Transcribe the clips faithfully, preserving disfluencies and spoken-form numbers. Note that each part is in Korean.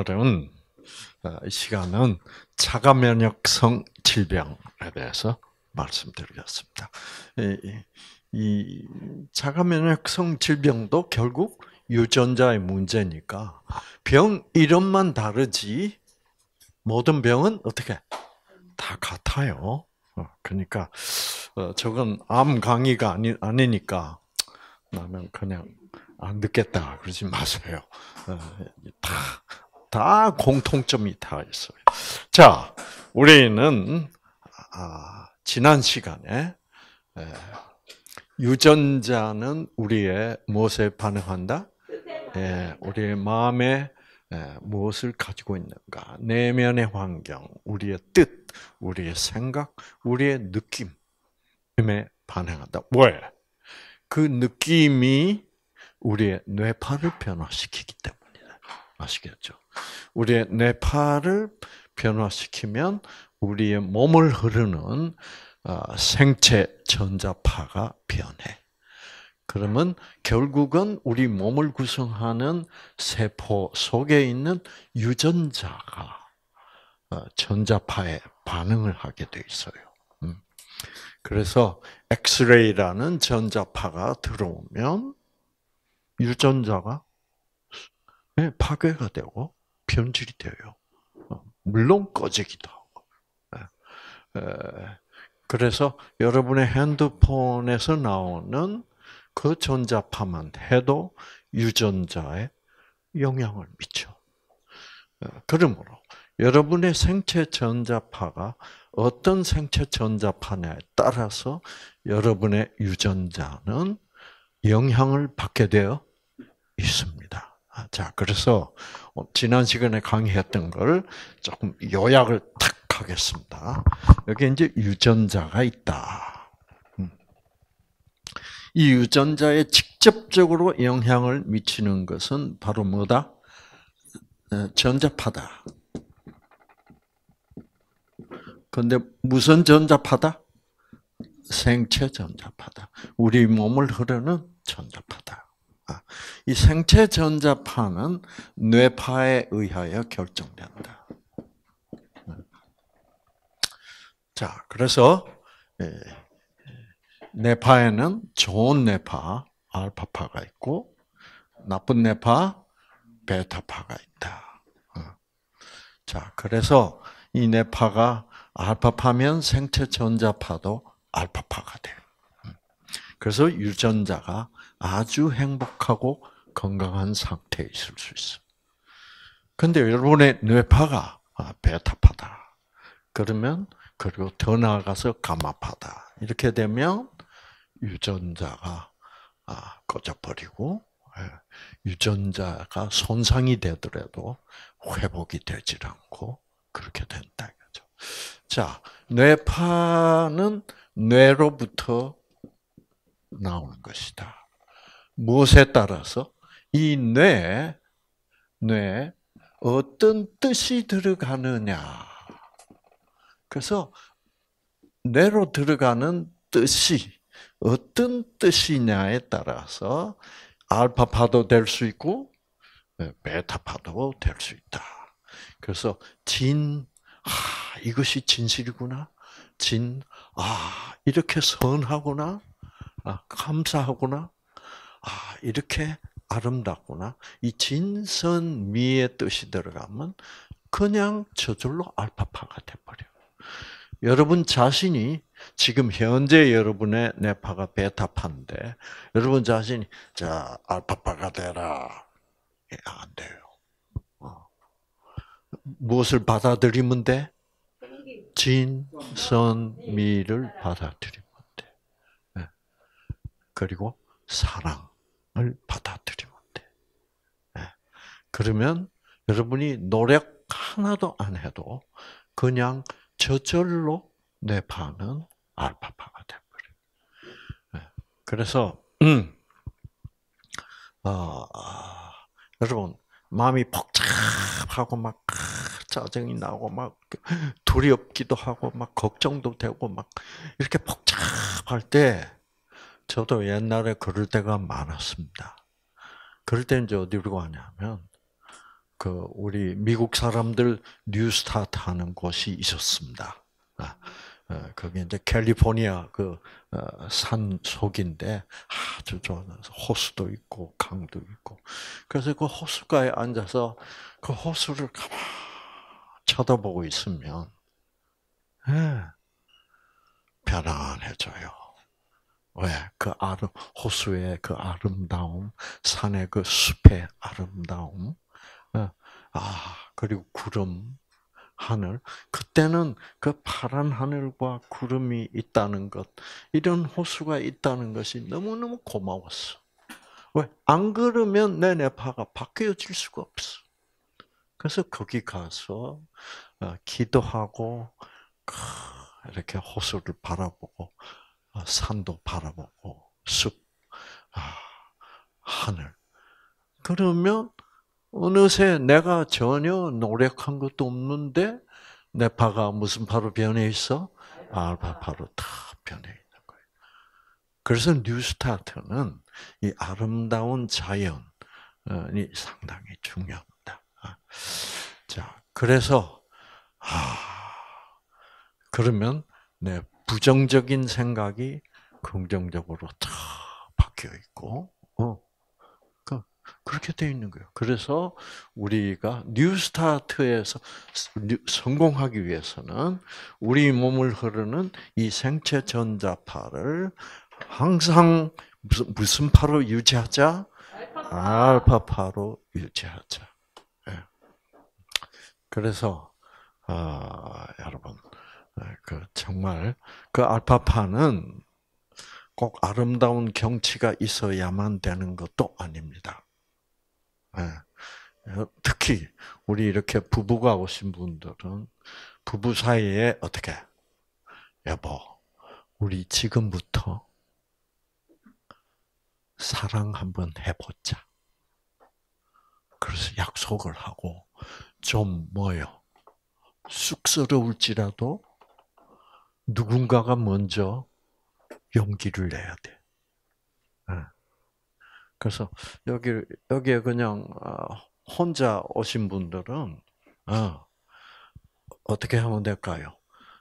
오늘은 이 시간은 자가 면역성 질병에 대해서 말씀드리겠습니다. 이, 이 자가 면역성 질병도 결국 유전자의 문제니까 병 이름만 다르지 모든 병은 어떻게 다 같아요. 그러니까 저건 암 강의가 아니 아니니까 나는 그냥 안 듣겠다 그러지 마세요. 다, 다 공통점이 다 있어요. 자, 우리는 아, 지난 시간에 에, 유전자는 우리의 무엇에 반응한다? 예, 우리의 마음에 에, 무엇을 가지고 있는가? 내면의 환경, 우리의 뜻, 우리의 생각, 우리의 느낌에 반응한다. 왜? 그 느낌이 우리의 뇌파를 변화시키기 때문이다. 아시겠죠? 우리의 뇌파를 변화시키면 우리의 몸을 흐르는 생체 전자파가 변해. 그러면 결국은 우리 몸을 구성하는 세포 속에 있는 유전자가 전자파에 반응을 하게 돼 있어요. 그래서 엑스레이라는 전자파가 들어오면 유전자가 파괴가 되고 변질이 돼요. 물론 꺼지기도 하고. 그래서 여러분의 핸드폰에서 나오는 그 전자파만 해도 유전자에 영향을 미쳐. 그러므로 여러분의 생체 전자파가 어떤 생체 전자파냐에 따라서 여러분의 유전자는 영향을 받게 되어 있습니다. 자, 그래서 지난 시간에 강의했던 걸 조금 요약을 탁 하겠습니다. 여기 이제 유전자가 있다. 이 유전자에 직접적으로 영향을 미치는 것은 바로 뭐다? 전자파다. 그런데 무슨 전자파다? 생체 전자파다. 우리 몸을 흐르는 전자파다. 이 생체 전자파는 뇌파에 의하여 결정된다. 자, 그래서 뇌파에는 좋은 뇌파, 알파파가 있고 나쁜 뇌파, 베타파가 있다. 자, 그래서 이 뇌파가 알파파면 생체 전자파도 알파파가 돼요. 그래서 유전자가 아주 행복하고 건강한 상태에 있을 수 있어. 근데 여러분의 뇌파가 베타파다. 그러면 그리고 더 나아가서 가마파다. 이렇게 되면 유전자가 꺼져버리고 유전자가 손상이 되더라도 회복이 되질 않고 그렇게 된다. 이거죠. 자, 뇌파는 뇌로부터 나오는 것이다. 무엇에 따라서? 이 뇌, 뇌 어떤 뜻이 들어가느냐. 그래서 뇌로 들어가는 뜻이 어떤 뜻이냐에 따라서 알파파도 될 수 있고 베타파도 될 수 있다. 그래서 진, 아, 이것이 진실이구나. 진, 아, 이렇게 선하구나. 아, 감사하구나. 아, 이렇게 아름답구나. 이 진선미의 뜻이 들어가면 그냥 저절로 알파파가 돼버려요. 여러분 자신이 지금 현재 여러분의 뇌파가 베타파인데 여러분 자신이 자 알파파가 되라. 안 돼요. 어. 무엇을 받아들이면 돼? 진선미를 받아들이면 돼. 네. 그리고 사랑을 받아들이면 돼. 네. 그러면 여러분이 노력 하나도 안 해도 그냥 저절로 뇌파는 알파파가 돼버려요. 네. 그래서 음, 어, 여러분 마음이 복잡하고 막 짜증이 나고 막 두렵기도 하고 막 걱정도 되고 막 이렇게 복잡할 때 저도 옛날에 그럴 때가 많았습니다. 그럴 때 이제 어디로 가냐면 그 우리 미국 사람들 뉴스타트 하는 곳이 있었습니다. 아, 어, 거기 이제 캘리포니아 그 산 속인데 아주 좋은 호수도 있고 강도 있고 그래서 그 호수가에 앉아서 그 호수를 가만 쳐다보고 있으면 예, 편안해져요. 왜? 그 아름 호수의 그 아름다움, 산의 그 숲의 아름다움, 아 그리고 구름, 하늘. 그때는 그 파란 하늘과 구름이 있다는 것, 이런 호수가 있다는 것이 너무너무 고마웠어. 왜? 안 그러면 내 뇌파가 바뀌어질 수가 없어. 그래서 거기 가서 기도하고 이렇게 호수를 바라보고 산도 바라보고 숲, 하늘. 그러면 어느새 내가 전혀 노력한 것도 없는데 뇌파가 무슨 파로 변해 있어? 알파파로 다 변해 있는 거예요. 그래서 뉴스타트는 이 아름다운 자연이 상당히 중요합니다. 자, 그래서 아 그러면 내 부정적인 생각이 긍정적으로 다 바뀌어 있고, 어. 그렇게 되어 있는 거예요. 그래서 우리가 뉴스타트에서 성공하기 위해서는 우리 몸을 흐르는 이 생체 전자파를 항상 무슨, 무슨 파로 유지하자? 알파파로 유지하자. 네. 그래서 아, 여러분, 그 정말 그 알파파는 꼭 아름다운 경치가 있어야만 되는 것도 아닙니다. 특히 우리 이렇게 부부가 오신 분들은 부부 사이에 어떻게 여보 우리 지금부터 사랑 한번 해보자. 그래서 약속을 하고 좀 뭐요 쑥스러울지라도 누군가가 먼저 용기를 내야 돼. 그래서 여기 여기에 그냥 혼자 오신 분들은 어, 어떻게 하면 될까요?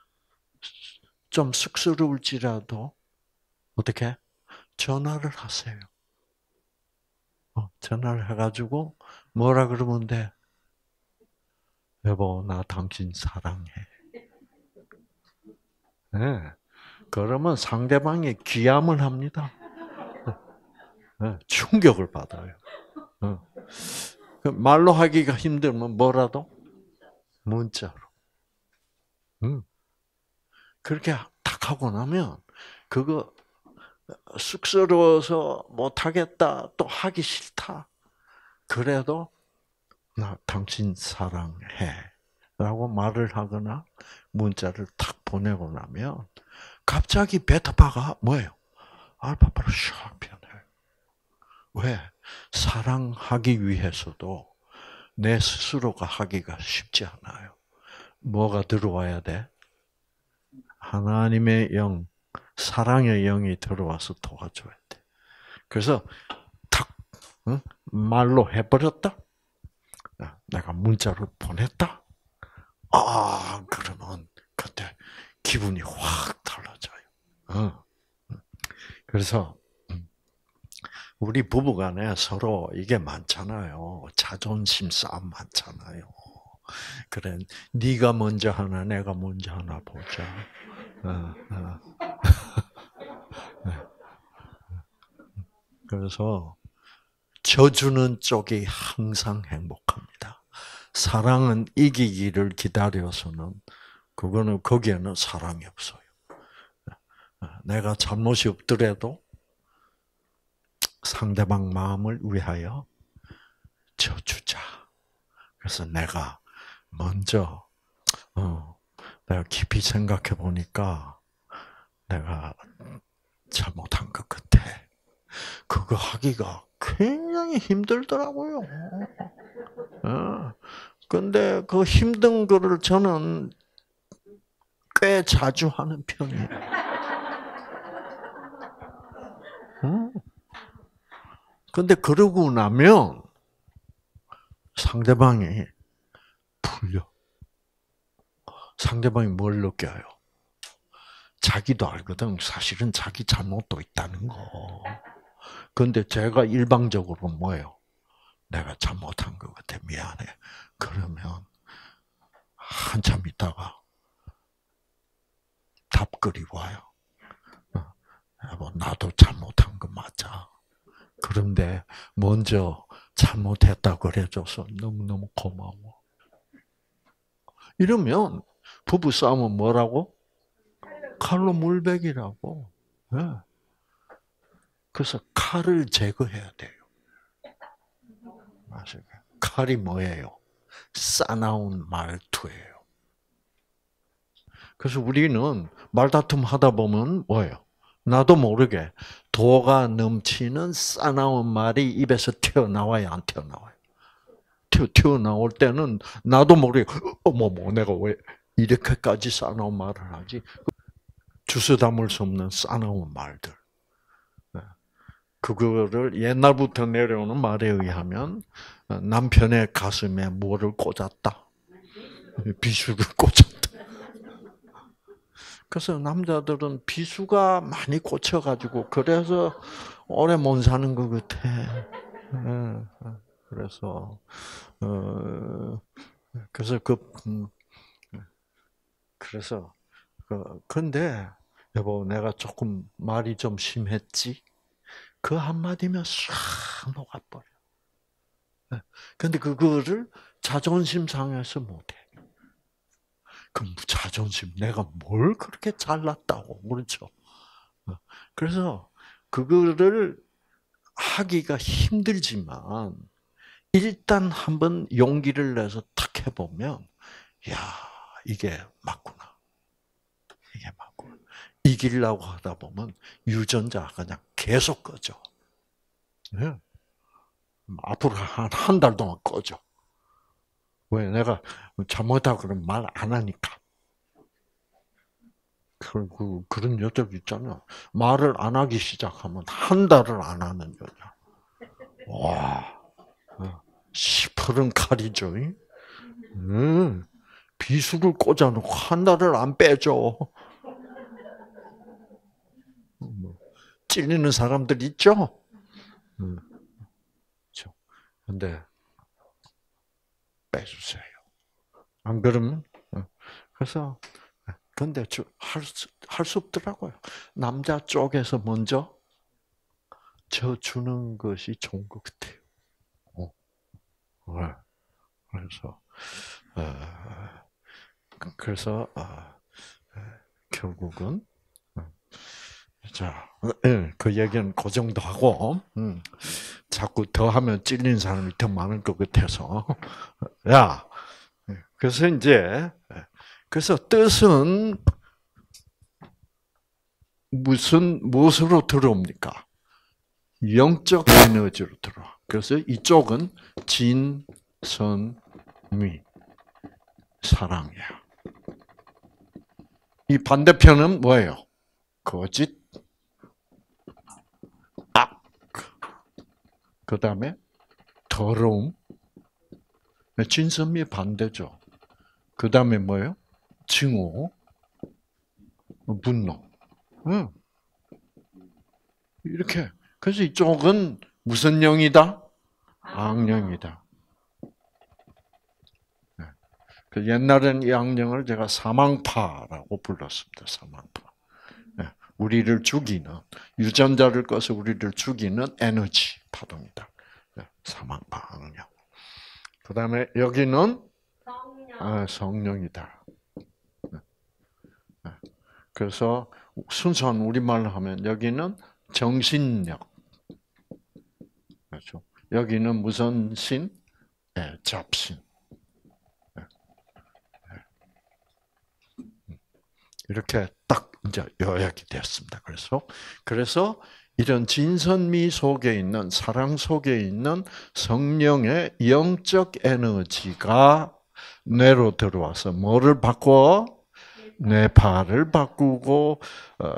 좀 쑥스러울지라도 어떻게 전화를 하세요. 어, 전화를 해가지고 뭐라 그러면 돼? 여보, 나 당신 사랑해. 네. 그러면 상대방이 귀함을 합니다. 네. 충격을 받아요. 어. 말로 하기가 힘들면 뭐라도 문자로. 응. 그렇게 딱 하고 나면 그거 쑥스러워서 못하겠다, 또 하기 싫다. 그래도 나 당신 사랑해 라고 말을 하거나 문자를 탁 보내고 나면 갑자기 베타파가 뭐예요? 알파파로 샥 변해요. 왜? 사랑하기 위해서도 내 스스로가 하기가 쉽지 않아요. 뭐가 들어와야 돼? 하나님의 영, 사랑의 영이 들어와서 도와줘야 돼. 그래서 탁 응? 말로 해버렸다. 내가 문자를 보냈다. 아 그러면 그때 기분이 확 달라져요. 어. 그래서 우리 부부간에 서로 이게 많잖아요. 자존심 싸움 많잖아요. 그래, 네가 먼저 하나, 내가 먼저 하나 보자. 어, 어. 그래서 져주는 쪽이 항상 행복합니다. 사랑은 이기기를 기다려서는 그거는 거기에는 사랑이 없어요. 내가 잘못이 없더라도 상대방 마음을 위하여 져주자. 그래서 내가 먼저 어, 내가 깊이 생각해 보니까 내가 잘못한 것 같아. 그거 하기가 굉장히 힘들더라고요. 어. 근데 그 힘든 거를 저는 꽤 자주 하는 편이에요. 어. 근데 그러고 나면 상대방이 풀려. 상대방이 뭘 느껴요? 자기도 알거든. 사실은 자기 잘못도 있다는 거. 그런데 제가 일방적으로 뭐예요? 내가 잘못한 것 같아. 미안해. 그러면 한참 있다가 답글이 와요. 여보, 나도 잘못한 거 맞아. 그런데 먼저 잘못했다고 그래줘서 너무너무 고마워. 이러면 부부싸움은 뭐라고? 칼로 물베기라고. 네. 그래서 칼을 제거해야 돼요. 맞아요. 칼이 뭐예요? 싸나운 말투예요. 그래서 우리는 말다툼 하다 보면 뭐예요? 나도 모르게 도가 넘치는 싸나운 말이 입에서 튀어나와요, 안 튀어나와요? 튀어, 튀어나올 때는 나도 모르게 어머, 뭐 내가 왜 이렇게까지 싸나운 말을 하지? 주워 담을 수 없는 싸나운 말들. 그거를 옛날부터 내려오는 말에 의하면 남편의 가슴에 뭐를 꽂았다? 비수를 꽂았다. 그래서 남자들은 비수가 많이 꽂혀가지고 그래서 오래 못 사는 것 같아. 그래서 어 그래서 그 그래서 그 근데 여보 내가 조금 말이 좀 심했지. 그 한마디면 싹 녹아버려. 근데 그거를 자존심 상해서 못해. 그럼 자존심, 내가 뭘 그렇게 잘났다고, 그렇죠? 그래서 그거를 하기가 힘들지만 일단 한번 용기를 내서 탁 해보면, 야 이게 맞구나. 이게 맞구나. 이기려고 하다 보면 유전자가 그냥 계속 꺼져. 네. 앞으로 한 한 달 동안 꺼져. 왜? 내가 잘못하고 그러면 말 안 하니까. 그, 그, 그런 여자들 있잖아. 말을 안 하기 시작하면 한 달을 안 하는 여자. 와, 시퍼런 칼이죠. 음, 비수를 꽂아놓고 한 달을 안 빼줘. 찔리는 사람들 있죠? 음, 그렇죠. 근데 빼주세요. 안 그러면 그래서 근데 할 수 할 수 없더라고요. 남자 쪽에서 먼저 저 주는 것이 좋은 것 같아요. 어. 네. 그래서 어, 그래서 어, 결국은 자, 그 얘기는 그 정도 하고 음, 자꾸 더 하면 찔리는 사람이 더 많을 것 같아서 야. 그래서 이제 그래서 뜻은 무슨 무엇으로 들어옵니까? 영적 에너지로 들어와. 그래서 이쪽은 진, 선, 미, 사랑이야. 이 반대편은 뭐예요? 거짓, 악. 그 다음에 더러움. 진선미 반대죠. 그 다음에 뭐예요? 증오, 분노. 응. 이렇게. 그래서 이쪽은 무슨 영이다? 악령이다. 그 옛날에는 이 악령을 제가 사망파라고 불렀습니다. 사망파. 우리를 죽이는, 유전자를 꺼서 우리를 죽이는 에너지 파동이다. 사망파 악령. 그 다음에 여기는 성령. 성령이다. 그래서 순수한 우리말로 하면 여기는 정신력. 그렇죠. 여기는 무슨 신? 네, 잡신. 이렇게 딱 이제 요약이 됐습니다. 그래서 그래서 이런 진선미 속에 있는 사랑 속에 있는 성령의 영적 에너지가 뇌로 들어와서 뭐를 바꿔? 뇌파를 바꾸고 어,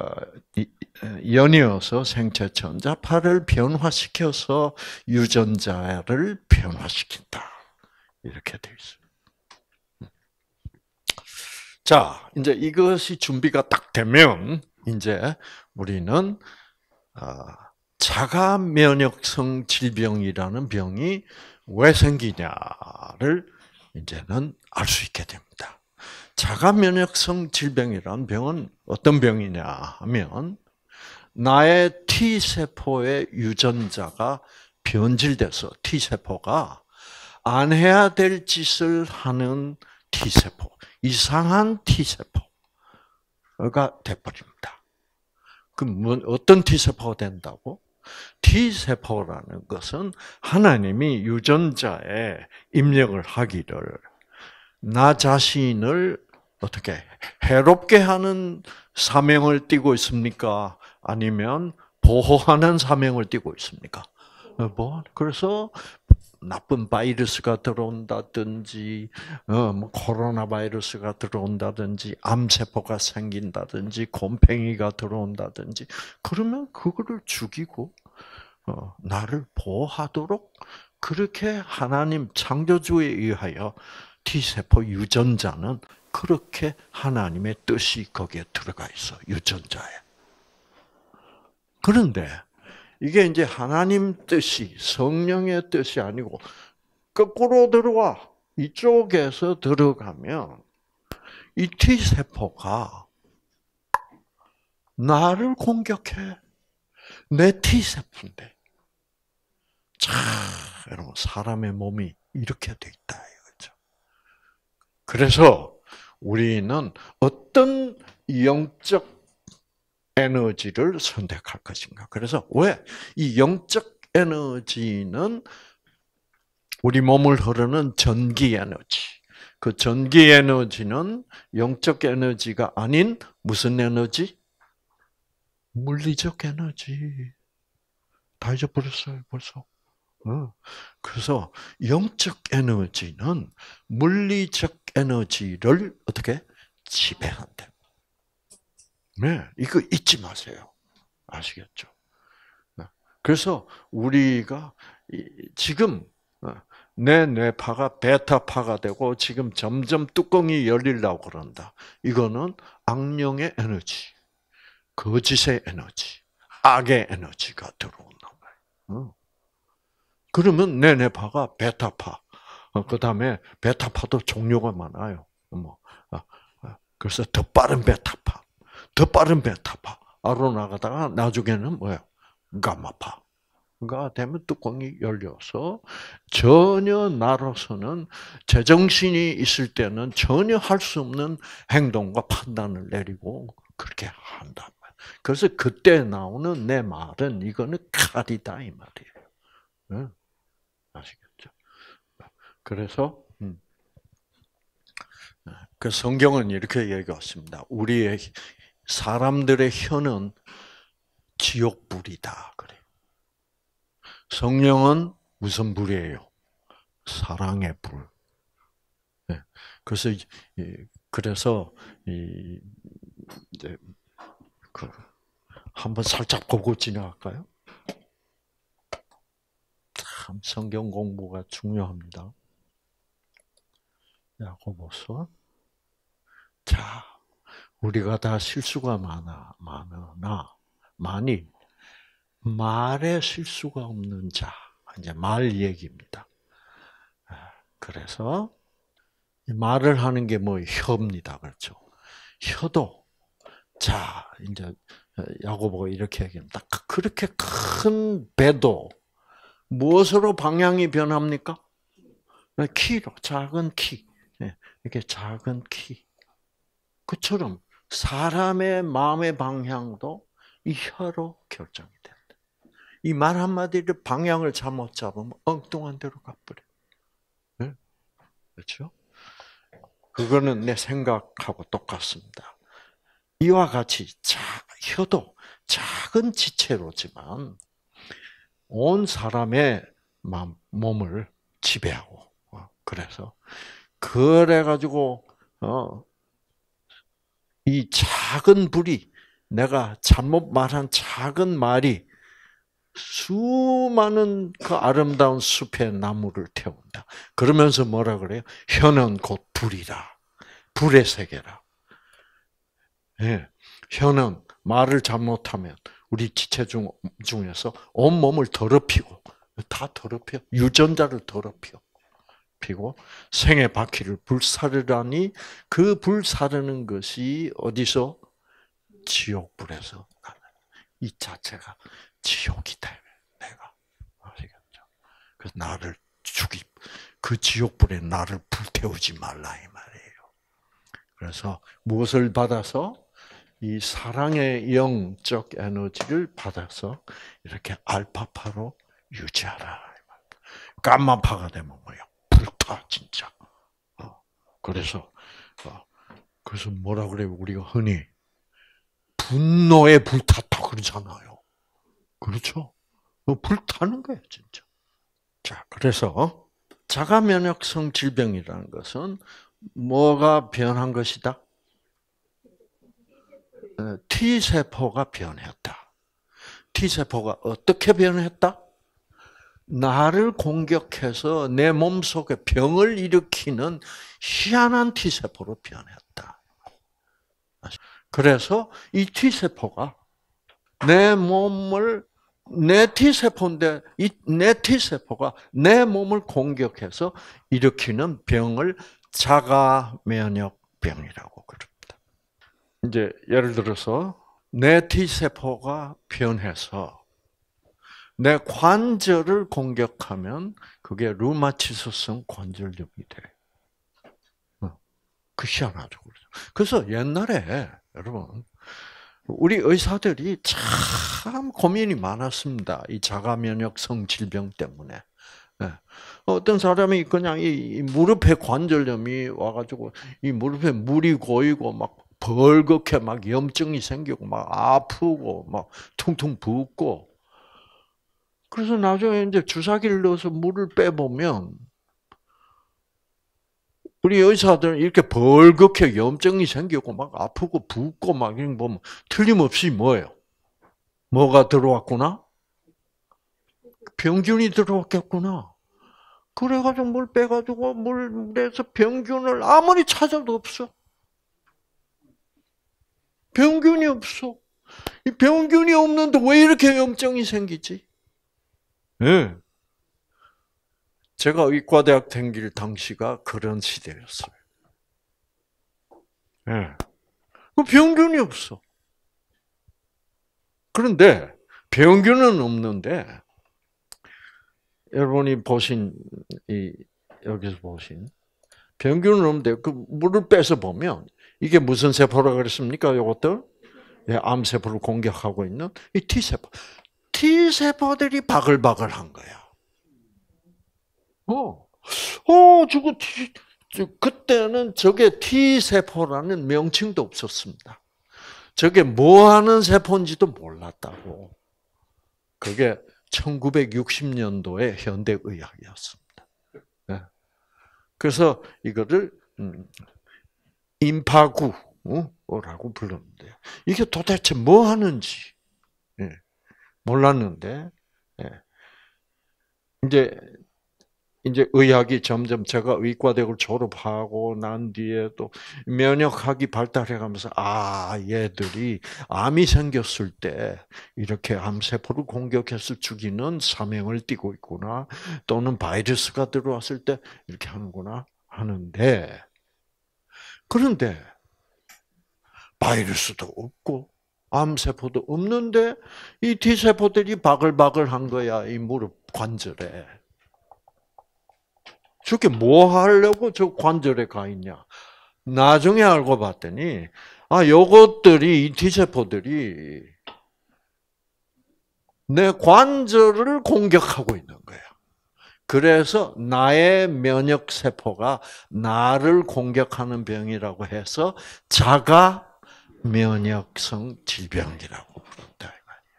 연이어서 생체 전자파를 변화시켜서 유전자를 변화시킨다. 이렇게 돼 있어요. 자, 이제 이것이 준비가 딱 되면 이제 우리는 자가 면역성 질병이라는 병이 왜 생기냐를 이제는 알 수 있게 됩니다. 자가 면역성 질병이라는 병은 어떤 병이냐 하면 나의 T세포의 유전자가 변질돼서 T세포가 안 해야 될 짓을 하는 T세포, 이상한 T세포가 돼버립니다. 그럼 어떤 T세포가 된다고? T세포라는 것은 하나님이 유전자에 입력을 하기를 나 자신을 어떻게 해롭게 하는 사명을 띠고 있습니까? 아니면 보호하는 사명을 띠고 있습니까? 뭐 그래서 나쁜 바이러스가 들어온다든지, 어, 뭐 코로나 바이러스가 들어온다든지, 암세포가 생긴다든지, 곰팡이가 들어온다든지, 그러면 그거를 죽이고 어, 나를 보호하도록 그렇게 하나님 창조주에 의하여 T세포 유전자는 그렇게 하나님의 뜻이 거기에 들어가 있어, 유전자에. 그런데 이게 이제 하나님 뜻이, 성령의 뜻이 아니고 거꾸로 들어와. 이쪽에서 들어가면 이 T세포가 나를 공격해. 내 T세포인데. 자, 여러분, 사람의 몸이 이렇게 돼 있다. 이거죠. 그래서 우리는 어떤 영적 에너지를 선택할 것인가. 그래서 왜? 이 영적 에너지는 우리 몸을 흐르는 전기 에너지. 그 전기 에너지는 영적 에너지가 아닌 무슨 에너지? 물리적 에너지. 다 잊어버렸어요, 벌써. 그래서 영적 에너지는 물리적 에너지를 어떻게? 지배한대. 네, 이거 잊지 마세요. 아시겠죠? 그래서 우리가 지금 내 뇌파가 베타파가 되고 지금 점점 뚜껑이 열리려고 그런다. 이거는 악령의 에너지, 거짓의 에너지, 악의 에너지가 들어온단 말이에요. 그러면 내 뇌파가 베타파, 그 다음에 베타파도 종류가 많아요. 뭐, 그래서 더 빠른 베타파. 더 빠른 베타파로 나가다가 나중에는 뭐예요? 가마파가 되면 뚜껑이 열려서 전혀 나로서는 제정신이 있을 때는 전혀 할 수 없는 행동과 판단을 내리고 그렇게 한단 말이에요. 그래서 그때 나오는 내 말은 이거는 칼이다 이 말이에요. 네? 아시겠죠? 그래서 음. 그 성경은 이렇게 얘기했습니다. 우리의 사람들의 혀는 지옥불이다. 그래. 성령은 무슨 불이에요? 사랑의 불. 네. 그래서 그래서 이 이제 그 한번 살짝 보고 지나갈까요? 참 성경 공부가 중요합니다. 야고보서. 자, 우리가 다 실수가 많아, 많으나, 많이, 말에 실수가 없는 자. 이제 말 얘기입니다. 그래서, 말을 하는 게 뭐, 혀입니다. 그렇죠? 혀도, 자, 이제, 야고보가 이렇게 얘기합니다. 그렇게 큰 배도, 무엇으로 방향이 변합니까? 키로, 작은 키. 이렇게 작은 키. 그처럼 사람의 마음의 방향도 이 혀로 결정이 된다. 이 말 한마디를 방향을 잘못 잡으면 엉뚱한 데로 가버려. 네? 그렇죠? 그거는 내 생각하고 똑같습니다. 이와 같이 자, 혀도 작은 지체로지만 온 사람의 마음, 몸을 지배하고 그래서 그래가지고 어. 이 작은 불이 내가 잘못 말한 작은 말이 수많은 그 아름다운 숲의 나무를 태운다. 그러면서 뭐라 그래요? 혀는 곧 불이라. 불의 세계라. 예. 혀는 말을 잘못하면 우리 지체 중, 중에서 온몸을 더럽히고, 다 더럽혀. 유전자를 더럽혀. 피고, 생의 바퀴를 불사르라니, 그 불사르는 것이 어디서? 지옥불에서 나는. 이 자체가 지옥이다. 내가. 아시겠죠? 그래서 나를 죽이, 그 지옥불에 나를 불태우지 말라, 이 말이에요. 그래서 무엇을 받아서? 이 사랑의 영적 에너지를 받아서 이렇게 알파파로 유지하라. 감마파가 되면 뭐야? 불타, 진짜. 그래서, 그래서 뭐라 그래요? 우리가 흔히 분노에 불탔다 그러잖아요. 그렇죠? 불타는 거예요, 진짜. 자, 그래서 자가 면역성 질병이라는 것은 뭐가 변한 것이다? T세포가 변했다. T세포가 어떻게 변했다? 나를 공격해서 내 몸속에 병을 일으키는 희한한 T세포로 변했다. 그래서 이 T세포가 내 몸을, 내 T세포인데, 이 내 T세포가 내 몸을 공격해서 일으키는 병을 자가 면역병이라고 그럽니다. 이제 예를 들어서 내 T세포가 변해서 내 관절을 공격하면 그게 류마티스성 관절염이 돼. 그 희한하죠. 그래서 옛날에 여러분 우리 의사들이 참 고민이 많았습니다. 이 자가 면역성 질병 때문에. 어떤 사람이 그냥 이 무릎에 관절염이 와가지고 이 무릎에 물이 고이고 막 벌겋게 막 염증이 생기고 막 아프고 막 퉁퉁 붓고 그래서 나중에 이제 주사기를 넣어서 물을 빼보면 우리 의사들은 이렇게 벌겋게 염증이 생기고 막 아프고 붓고 막 이런 거 보면 틀림없이 뭐예요? 뭐가 들어왔구나? 병균이 들어왔겠구나. 그래가지고 물 빼가지고 물에서 병균을 아무리 찾아도 없어. 병균이 없어. 이 병균이 없는데 왜 이렇게 염증이 생기지? 예. 네. 제가 의과대학 다닐 당시가 그런 시대였어요. 예. 네. 그 병균이 없어. 그런데 병균은 없는데 여러분이 보신 이 여기서 보신 병균은 없는데 그 물을 빼서 보면 이게 무슨 세포라 그랬습니까? 이것들 예, 암세포를 공격하고 있는 이 T세포. T세포들이 바글바글한 거야. 어, 어, 저거 T, 저, 그때는 저게 T세포라는 명칭도 없었습니다. 저게 뭐 하는 세포인지도 몰랐다고. 그게 천구백육십 년도의 현대의학이었습니다. 네. 그래서 이거를 임파구라고 불렀는데요. 이게 도대체 뭐 하는지 몰랐는데 이제 이제 의학이 점점 제가 의과대학을 졸업하고 난 뒤에 또 면역학이 발달해가면서 아 얘들이 암이 생겼을 때 이렇게 암세포를 공격해서 죽이는 사명을 띠고 있구나 또는 바이러스가 들어왔을 때 이렇게 하는구나 하는데 그런데 바이러스도 없고 암세포도 없는데 이 T세포들이 바글바글한 거야 이 무릎 관절에. 저게 뭐 하려고 저 관절에 가 있냐? 나중에 알고 봤더니 아 요것들이 이 T세포들이 내 관절을 공격하고 있는 거야. 그래서 나의 면역 세포가 나를 공격하는 병이라고 해서 자가 면역성 질병이라고 부른다 이 말이에요.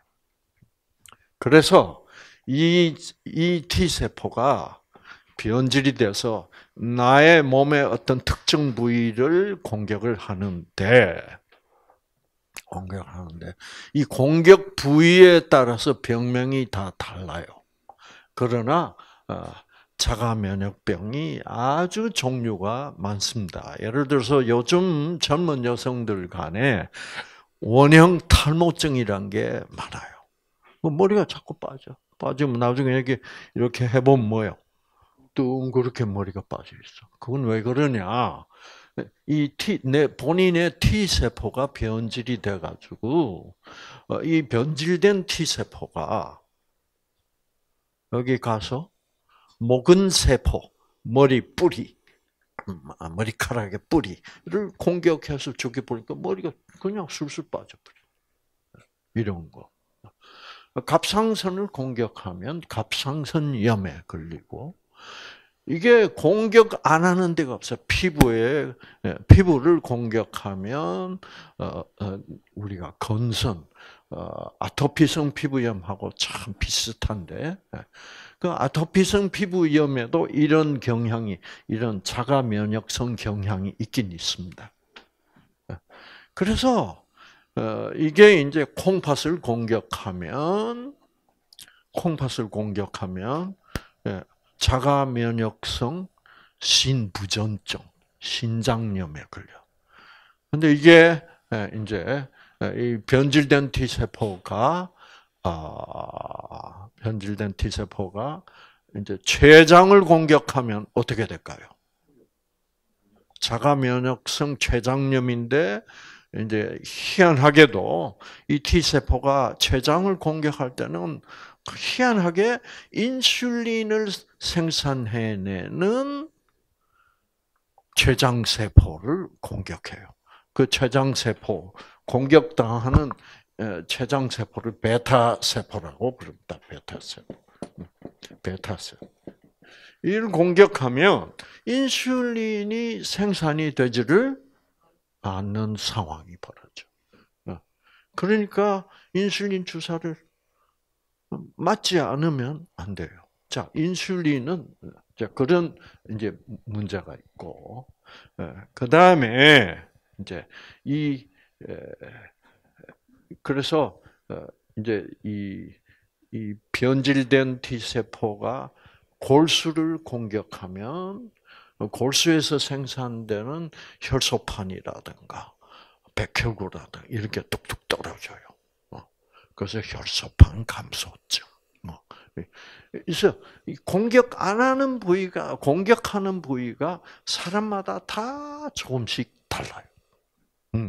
그래서 이 이 T세포가 변질이 돼서 나의 몸의 어떤 특정 부위를 공격을 하는데 공격하는데 이 공격 부위에 따라서 병명이 다 달라요. 그러나 자가 면역병이 아주 종류가 많습니다. 예를 들어서 요즘 젊은 여성들 간에 원형 탈모증이란 게 많아요. 머리가 자꾸 빠져. 빠지면 나중에 이렇게 이렇게 해보면 뭐요? 둥그렇게 머리가 빠져 있어. 그건 왜 그러냐? 이 T, 내 본인의 T 세포가 변질이 돼가지고 이 변질된 T 세포가 여기 가서 모근 세포, 머리 뿌리, 머리카락의 뿌리를 공격해서 죽여버리니까 머리가 그냥 술술 빠져버려. 이런 거. 갑상선을 공격하면 갑상선염에 걸리고, 이게 공격 안 하는 데가 없어요. 피부에, 피부를 공격하면, 어, 어, 우리가 건선, 어, 아토피성 피부염하고 참 비슷한데, 그 아토피성 피부염에도 이런 경향이, 이런 자가 면역성 경향이 있긴 있습니다. 그래서, 어, 이게 이제 콩팥을 공격하면, 콩팥을 공격하면, 예, 자가 면역성 신부전증, 신장염에 걸려. 근데 이게 이제 이 변질된 T 세포가 아, 변질된 T 세포가 이제 췌장을 공격하면 어떻게 될까요? 자가 면역성 췌장염인데 이제 희한하게도 이 T 세포가 췌장을 공격할 때는 희한하게 인슐린을 생산해내는 췌장세포를 공격해요. 그 췌장세포, 공격당하는 췌장세포를 베타세포라고 부릅니다. 베타세포. 베타세포. 이를 공격하면 인슐린이 생산이 되지를 않는 상황이 벌어져. 그러니까 인슐린 주사를 맞지 않으면 안 돼요. 자, 인슐린은 그런 이제 문제가 있고, 그 다음에 이제 이 그래서 이제 이, 이 변질된 T 세포가 골수를 공격하면 골수에서 생산되는 혈소판이라든가 백혈구라든가 이렇게 뚝뚝 떨어져요. 그래서 혈소판 감소증. 뭐. 그래서 공격 안 하는 부위가, 공격하는 부위가 사람마다 다 조금씩 달라요. 음.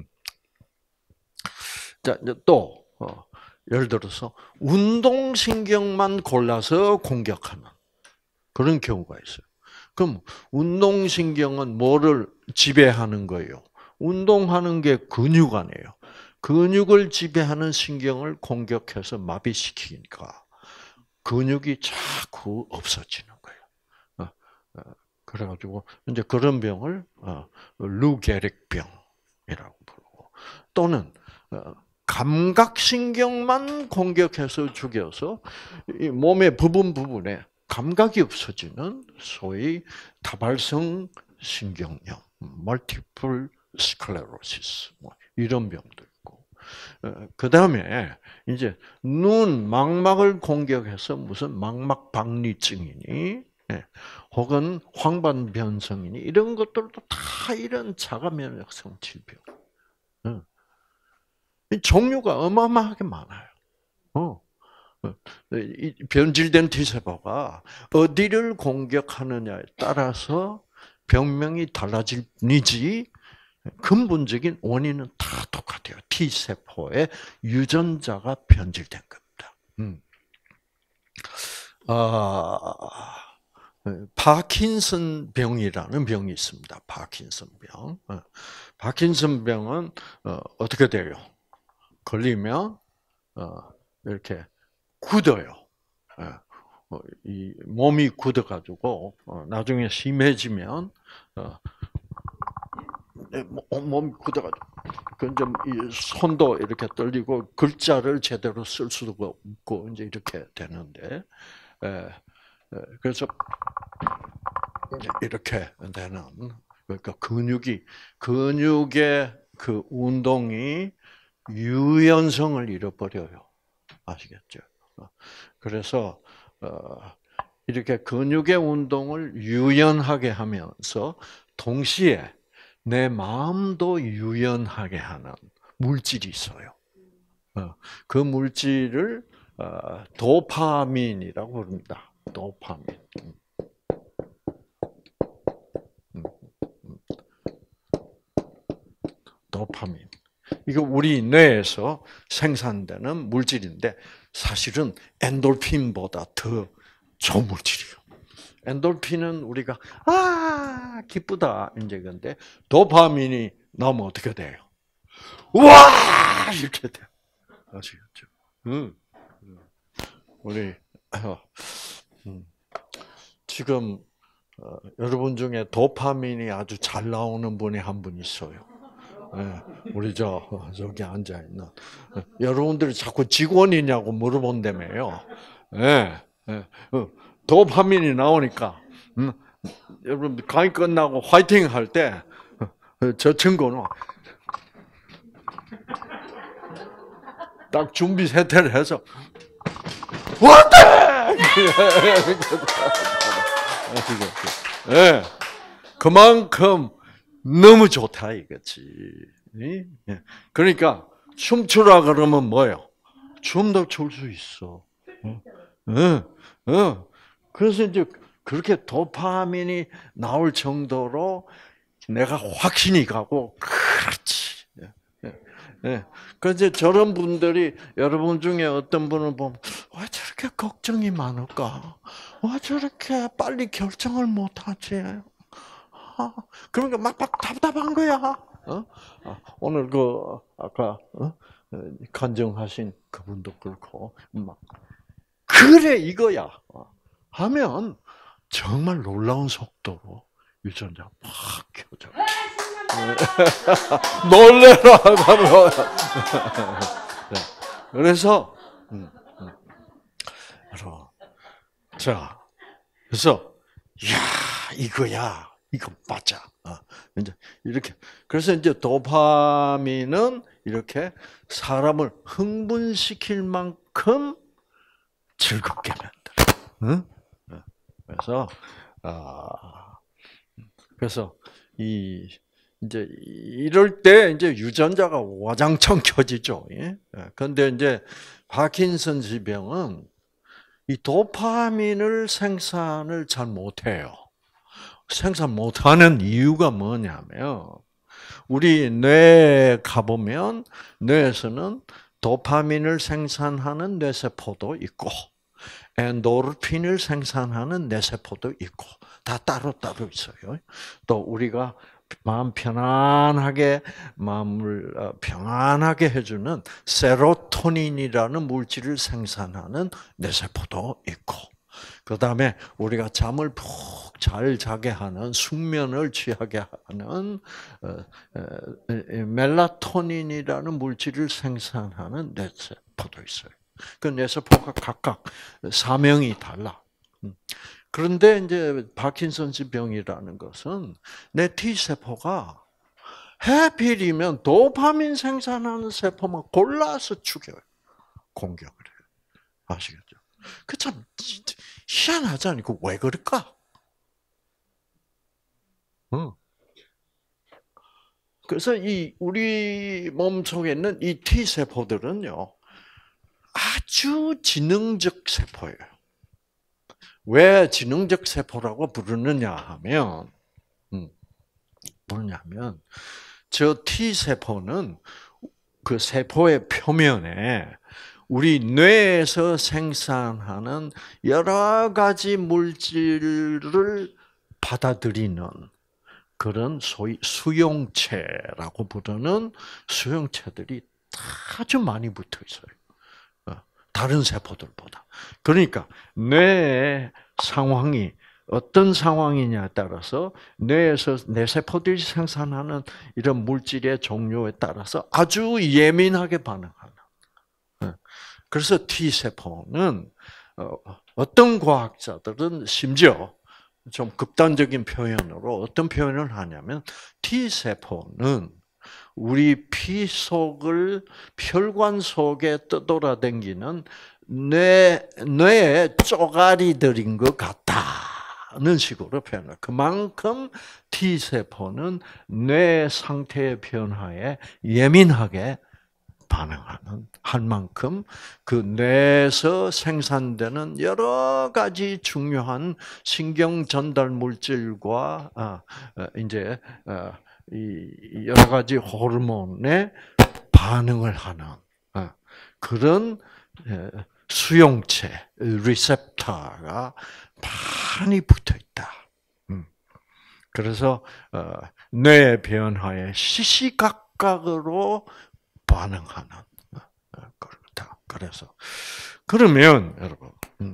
자, 이제 또, 어, 예를 들어서, 운동신경만 골라서 공격하는 그런 경우가 있어요. 그럼, 운동신경은 뭐를 지배하는 거예요? 운동하는 게 근육 아니에요. 근육을 지배하는 신경을 공격해서 마비시키니까 근육이 자꾸 없어지는 거예요. 그래가지고 이제 그런 병을 루게릭병이라고 부르고, 또는 감각신경만 공격해서 죽여서 몸의 부분 부분에 감각이 없어지는 소위 다발성 신경염, 멀티플 스클레로시스, 뭐 이런 병도 있고, 그 다음에 이제 눈 망막을 공격해서 무슨 망막 박리증이니, 혹은 황반변성이니 이런 것들도 다 이런 자가 면역성 질병. 종류가 어마어마하게 많아요. 어. 이 변질된 T세포가 어디를 공격하느냐에 따라서 병명이 달라지지 근본적인 원인은 다 똑같아요. T세포의 유전자가 변질된 겁니다. 음. 아, 파킨슨 병이라는 병이 있습니다. 파킨슨 병. 파킨슨 병은 어떻게 돼요? 걸리면 이렇게 굳어요. 이 몸이 굳어가지고 나중에 심해지면 몸이 굳어가지고 그좀 손도 이렇게 떨리고 글자를 제대로 쓸 수가 없고 이제 이렇게 되는데, 그래서 이렇게 되는, 그러니까 근육이 근육의 그 운동이 유연성을 잃어버려요. 아시겠죠? 그래서 이렇게 근육의 운동을 유연하게 하면서 동시에 내 마음도 유연하게 하는 물질이 있어요. 그 물질을 도파민이라고 부릅니다. 도파민. 도파민. 이거 우리 뇌에서 생산되는 물질인데 사실은 엔돌핀보다 더 좋은 물질이에요. 엔돌핀은 우리가 아 기쁘다 이제 근데 도파민이 나오면 어떻게 돼요? 와 이렇게 돼. 아시겠죠? 응. 우리 어, 음. 지금 어, 여러분 중에 도파민이 아주 잘 나오는 분이 한 분 있어요. 네, 우리 저 저기 앉아 있는 여러분들이 자꾸 직원이냐고 물어본다며요. 네, 네. 도파민이 나오니까 음, 여러분 강의 끝나고 화이팅 할 때 저 친구는 딱 준비 세트를 해서 화이팅! 네, 그만큼 너무 좋다 이거지. 그러니까 춤추라 그러면 뭐예요? 춤도 출 수 있어. 어, 어. 그래서 이제 그렇게 도파민이 나올 정도로 내가 확신이 가고 그렇지. 예. 그래서 저런 분들이 여러분 중에 어떤 분을 보면 왜 저렇게 걱정이 많을까? 왜 저렇게 빨리 결정을 못하지? 아, 그러니까 막, 막 답답한 거야. 어? 아, 오늘 그 아까 어? 간증하신 그분도 그렇고 막 그래 이거야 하면 정말 놀라운 속도로 유전자 팍 켜져. 놀래라 바로. 그래서 음, 음. 자 그래서 야 이거야. 이거 맞아. 이제 이렇게 그래서 이제 도파민은 이렇게 사람을 흥분시킬 만큼 즐겁게 만들어. 응? 그래서 아 그래서 이 이제 이럴 때 이제 유전자가 와장창 켜지죠. 예? 그런데 이제 파킨슨 질병은 이 도파민을 생산을 잘 못해요. 생산 못하는 이유가 뭐냐면 우리 뇌에 가보면 뇌에서는 도파민을 생산하는 뇌세포도 있고 엔도르핀을 생산하는 뇌세포도 있고 다 따로따로 있어요. 또 우리가 마음 편안하게 마음을 평안하게 해주는 세로토닌이라는 물질을 생산하는 뇌세포도 있고 그 다음에 우리가 잠을 푹 잘 자게 하는 숙면을 취하게 하는 멜라토닌이라는 물질을 생산하는 뇌세포도 있어요. 그 뇌세포가 각각 사명이 달라. 그런데 이제 파킨슨스 병이라는 것은 내 T세포가 해필이면 도파민 생산하는 세포만 골라서 죽여요. 공격을 해요. 아시겠죠? 그 참 희한하잖아요. 그 왜 그럴까? 응. 그래서 이 우리 몸 속에 있는 이 T 세포들은요 아주 지능적 세포예요. 왜 지능적 세포라고 부르느냐 하면, 음, 뭐냐면 저 T 세포는 그 세포의 표면에 우리 뇌에서 생산하는 여러 가지 물질을 받아들이는 그런 소위 수용체라고 부르는 수용체들이 아주 많이 붙어 있어요. 다른 세포들보다. 그러니까 뇌의 상황이 어떤 상황이냐에 따라서 뇌에서 뇌세포들이 생산하는 이런 물질의 종류에 따라서 아주 예민하게 반응하는. 그래서 T세포는 어떤 과학자들은 심지어 좀 극단적인 표현으로 어떤 표현을 하냐면 T세포는 우리 피 속을 혈관 속에 떠돌아다니는 뇌 뇌의 쪼가리들인 것 같다는 식으로 표현을. 그만큼 T 세포는 뇌 상태의 변화에 예민하게 반응하는 할 만큼 그 뇌에서 생산되는 여러 가지 중요한 신경 전달 물질과 아, 이제 이 여러 가지 호르몬에 반응을 하는 그런 수용체 리셉터가 많이 붙어 있다. 그래서 뇌의 변화에 시시각각으로 반응하는 그렇다. 그래서 그러면 여러분,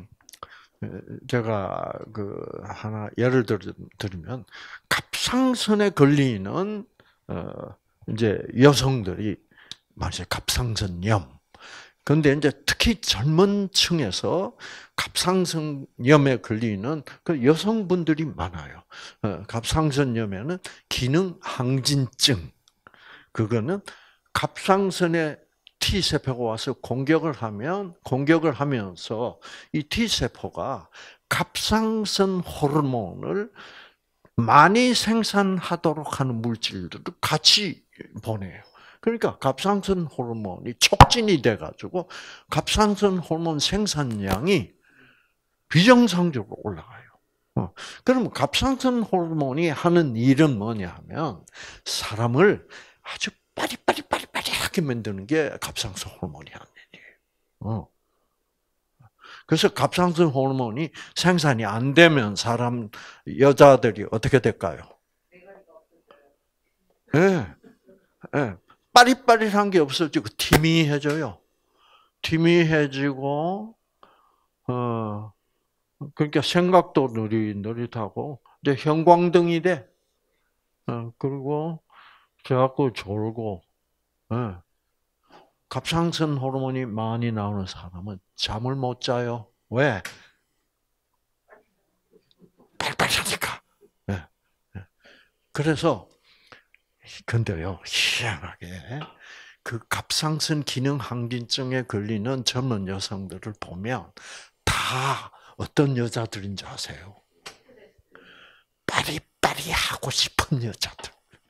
제가 그 하나 예를 들면 갑상선에 걸리는 이제 여성들이 말이죠 갑상선염. 그런데 이제 특히 젊은 층에서 갑상선염에 걸리는 그 여성분들이 많아요. 갑상선염에는 기능 항진증. 그거는 갑상선에 T세포가 와서 공격을 하면, 공격을 하면서 이 T세포가 갑상선 호르몬을 많이 생산하도록 하는 물질들을 같이 보내요. 그러니까 갑상선 호르몬이 촉진이 돼가지고 갑상선 호르몬 생산량이 비정상적으로 올라가요. 어, 그럼 갑상선 호르몬이 하는 일은 뭐냐 하면 사람을 아주 빠리빠리빠리빠리하게 만드는 게 갑상선 호르몬이 하는 일이에요. 어. 그래서 갑상선 호르몬이 생산이 안 되면 사람 여자들이 어떻게 될까요? 예, 네. 네. 빠릿빠릿한 게 없어지고 티미해져요. 티미해지고 어 그러니까 생각도 느릿느릿하고 이제 형광등이 돼. 어 그리고 자꾸 졸고. 예. 갑상선 호르몬이 많이 나오는 사람은 잠을 못 자요. 왜? 빨리빨리하니까. 예. 그래서 근데요 희한하게 그 갑상선 기능 항진증에 걸리는 젊은 여성들을 보면 다 어떤 여자들인지 아세요? 빠리빠리하고 싶은 여자들.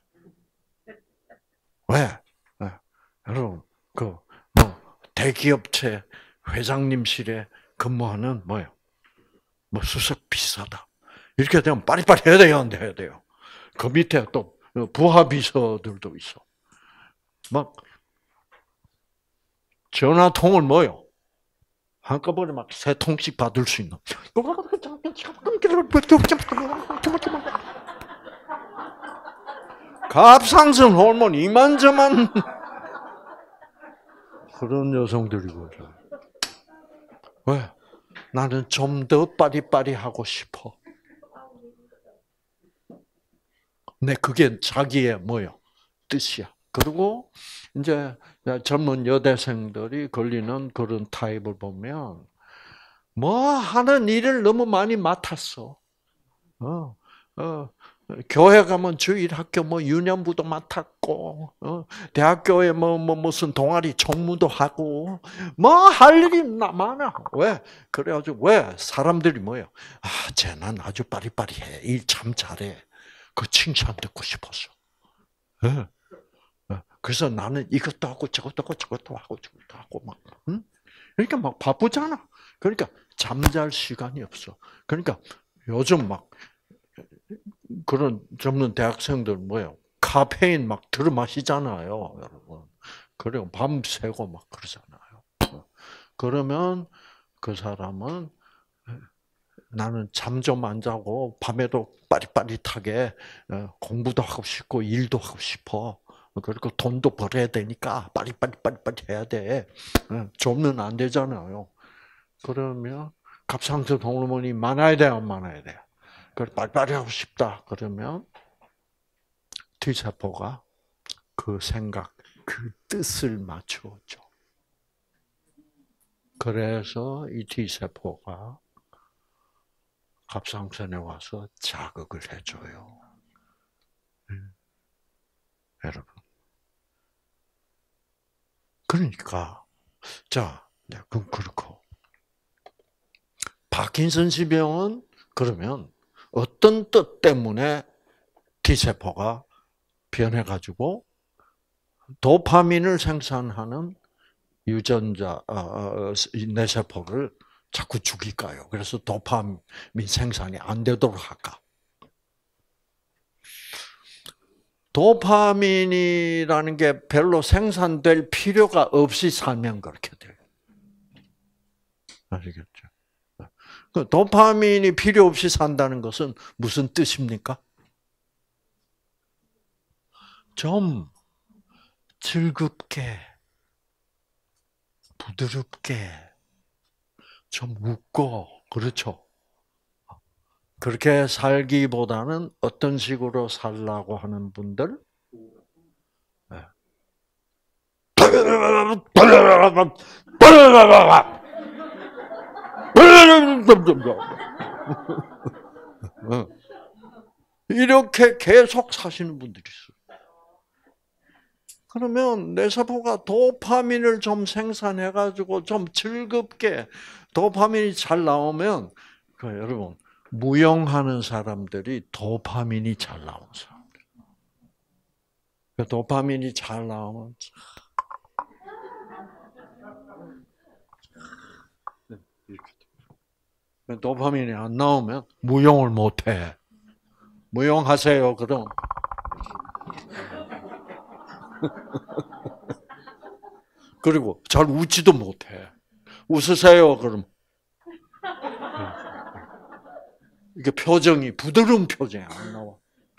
왜? 네. 여러분, 그, 뭐, 대기업체 회장님실에 근무하는 뭐요? 뭐 수석 비서다. 이렇게 되면 빠리빠리 해야 돼요, 안 해야 돼요? 그 밑에 또 부하 비서들도 있어. 막 전화통을 뭐요? 한꺼번에 막 세 통씩 받을 수 있는. 갑상선 호르몬 이만저만 그런 여성들이거든. 왜? 나는 좀 더 빠리빠리하고 싶어. 네, 그게 자기의 뭐요? 뜻이야. 그리고 이제 젊은 여대생들이 걸리는 그런 타입을 보면 뭐 하는 일을 너무 많이 맡았어. 어, 어, 교회 가면 주일 학교 뭐 유년부도 맡았고, 어, 대학교에 뭐, 뭐 무슨 동아리 총무도 하고, 뭐 할 일이 많아. 왜? 그래가지고 왜 사람들이 뭐요? 아, 쟤는 아주 빠리빠리해. 일 참 잘해. 그 칭찬 듣고 싶었어. 네. 그래서 나는 이것도 하고 저것도 하고 저것도 하고 저것도 하고 막, 응? 그러니까 막 바쁘잖아. 그러니까 잠잘 시간이 없어. 그러니까 요즘 막 그런 젊은 대학생들 뭐예요? 카페인 막 들어 마시잖아요, 여러분. 그리고 밤새고 막 그러잖아요. 그러면 그 사람은 나는 잠 좀 안 자고 밤에도 빠릿빠릿하게 공부도 하고 싶고 일도 하고 싶어. 그리고 돈도 벌어야 되니까 빠릿빠릿빠릿 해야 돼. 좀는 안 되잖아요. 그러면 갑상선 호르몬이 많아야 돼, 안 많아야 돼? 그걸 빨리빨리 하고 싶다. 그러면 T세포가 그 생각, 그 뜻을 맞춰줘. 그래서 이 T세포가 갑상선에 와서 자극을 해줘요. 음. 여러분. 그러니까 자, 네, 그럼 그렇고 파킨슨氏병은 그러면 어떤 뜻 때문에 T세포가 변해가지고 도파민을 생산하는 유전자 어, 어, 뇌세포를 자꾸 죽일까요? 그래서 도파민 생산이 안 되도록 할까? 도파민이라는 게 별로 생산될 필요가 없이 살면 그렇게 돼요. 아시겠죠? 그 도파민이 필요 없이 산다는 것은 무슨 뜻입니까? 좀 즐겁게, 부드럽게, 좀 웃고, 그렇죠? 그렇게 살기보다는 어떤 식으로 살라고 하는 분들? 네. 이렇게 계속 사시는 분들이 있어요. 그러면 뇌세포가 도파민을 좀 생산해가지고 좀 즐겁게 도파민이 잘 나오면, 그 여러분, 무용하는 사람들이 도파민이 잘 나온 사람들. 도파민이 잘 나오면 이렇게 도파민이 안 나오면 무용을 못해. 무용하세요, 그럼. 그리고 잘 웃지도 못해. 웃으세요, 그럼. 이게 표정이, 부드러운 표정이 안 나와.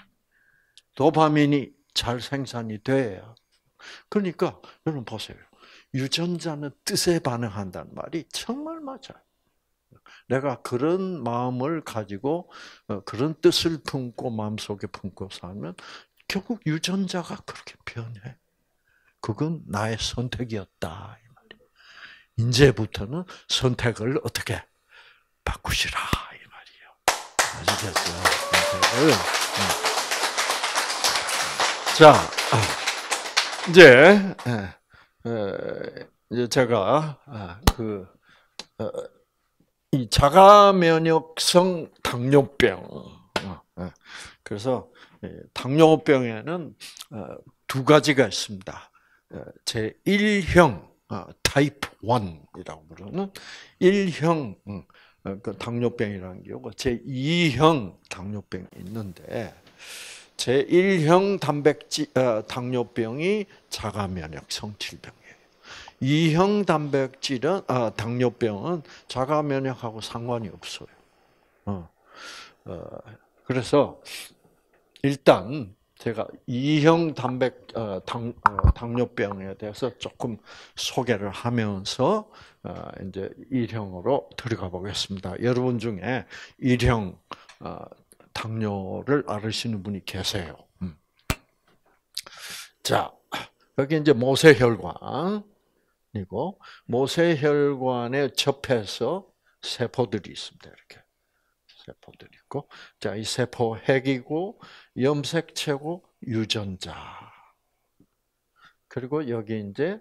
도파민이 잘 생산이 돼야. 그러니까, 여러분 보세요. 유전자는 뜻에 반응한다는 말이 정말 맞아요. 내가 그런 마음을 가지고, 그런 뜻을 품고, 마음속에 품고 살면, 결국 유전자가 그렇게 변해. 그건 나의 선택이었다. 이 말이에요. 이제부터는 선택을 어떻게 바꾸시라. 이 말이에요. 아시겠어요? 선택을. 자, 이제, 이제 제가, 그, 이 자가면역성 당뇨병. 그래서, 당뇨병에는 두 가지가 있습니다. 제일 형, 타입 일이라고 부르는 일 형 그 당뇨병이라는 게고, 제이 형 당뇨병이 있는데, 제일 형 단백질 당뇨병이 자가면역성 질병이에요. 이 형 단백질은 아, 당뇨병은 자가면역하고 상관이 없어요. 어, 어, 그래서 일단 제가 이 형 단백 어, 당, 어, 당뇨병에 대해서 조금 소개를 하면서 어, 이제 일 형으로 들어가 보겠습니다. 여러분 중에 일 형 어, 당뇨를 앓으시는 분이 계세요. 음. 자, 여기 이제 모세혈관. 이고 모세혈관에 접해서 세포들이 있습니다. 이렇게 세포들이 있고, 자, 이 세포 핵이고 염색체고 유전자. 그리고 여기 이제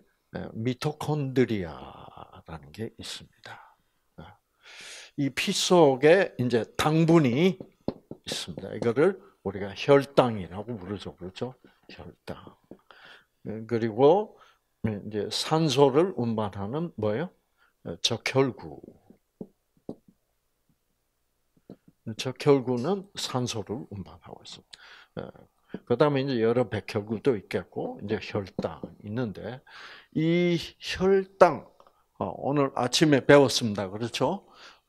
미토콘드리아라는 게 있습니다. 이 피 속에 이제 당분이 있습니다. 이거를 우리가 혈당이라고 부르죠, 그렇죠? 혈당. 그리고 이제 산소를 운반하는 뭐예요? 적혈구. 적혈구는 산소를 운반하고 있습니다. 그다음에 이제 여러 백혈구도 있겠고, 이제 혈당 있는데, 이 혈당 오늘 아침에 배웠습니다. 그렇죠?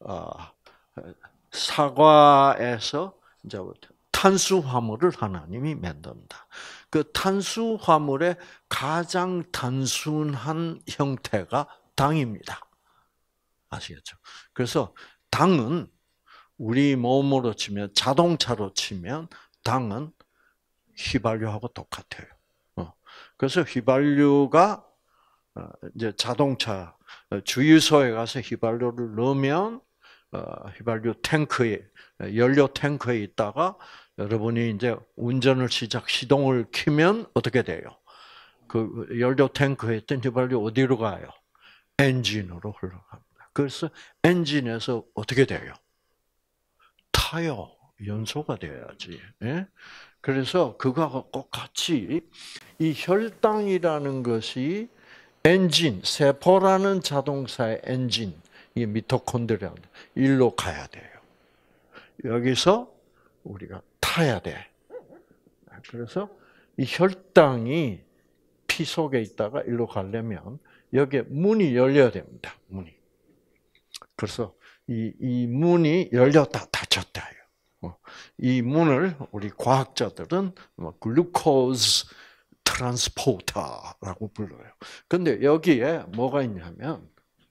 사과에서 이제 탄수화물을 하나님이 만든다. 그 탄수화물의 가장 단순한 형태가 당입니다. 아시겠죠? 그래서 당은 우리 몸으로 치면, 자동차로 치면 당은 휘발유하고 똑같아요. 그래서 휘발유가 이제 자동차 주유소에 가서 휘발유를 넣으면 휘발유 탱크에, 연료 탱크에 있다가 여러분이 이제 운전을 시작, 시동을 켜면 어떻게 돼요? 그 연료 탱크에 있던 휘발유 어디로 가요? 엔진으로 흘러갑니다. 그래서 엔진에서 어떻게 돼요? 타요. 연소가 돼야지. 예? 그래서 그거하고 꼭 같이 이 혈당이라는 것이 엔진, 세포라는 자동차의 엔진, 이 미토콘드리아 일로 가야 돼요. 여기서 우리가 타야 돼. 그래서 이 혈당이 피 속에 있다가 일로 가려면 여기에 문이 열려야 됩니다. 문이. 그래서 이, 이 문이 열렸다 닫혔다. 이 문을 우리 과학자들은 글루코즈 트랜스포터라고 불러요. 근데 여기에 뭐가 있냐면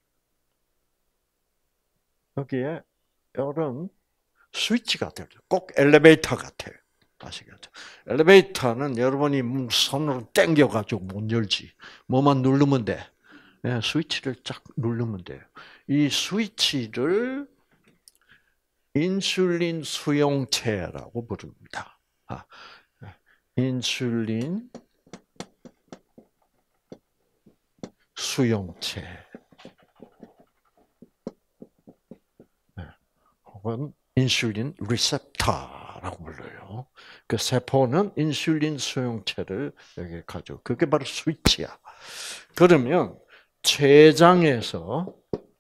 여기에 이런 스위치가 들어요. 꼭 엘리베이터 같아요. 아시겠죠? 엘리베이터는 여러분이 손으로 당겨가지고 못 열지. 뭐만 누르면 돼. 네, 스위치를 쫙 누르면 돼요. 이 스위치를 인슐린 수용체라고 부릅니다. 아, 인슐린 수용체. 네, 혹은 인슐린 리셉터라고 불러요. 그 세포는 인슐린 수용체를 여기 가지고 그게 바로 스위치야. 그러면 췌장에서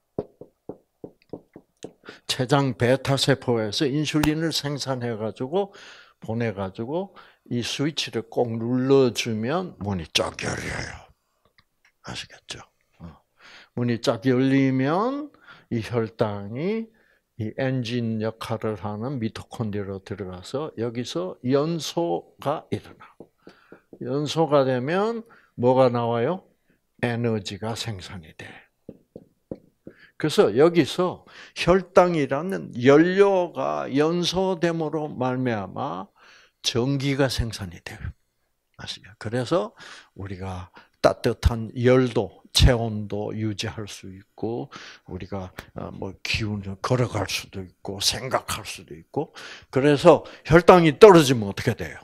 췌장 베타 세포에서 인슐린을 생산해 가지고 보내 가지고 이 스위치를 꼭 눌러주면 문이 쫙 열려요. 아시겠죠? 문이 쫙 열리면 이 혈당이 이 엔진 역할을 하는 미토콘드리아로 들어가서 여기서 연소가 일어나. 연소가 되면 뭐가 나와요? 에너지가 생산이 돼. 그래서 여기서 혈당이라는 연료가 연소됨으로 말미암아 전기가 생산이 돼요. 아시죠? 그래서 우리가 따뜻한 열도, 체온도 유지할 수 있고, 우리가 뭐 기운을 걸어갈 수도 있고, 생각할 수도 있고, 그래서 혈당이 떨어지면 어떻게 돼요?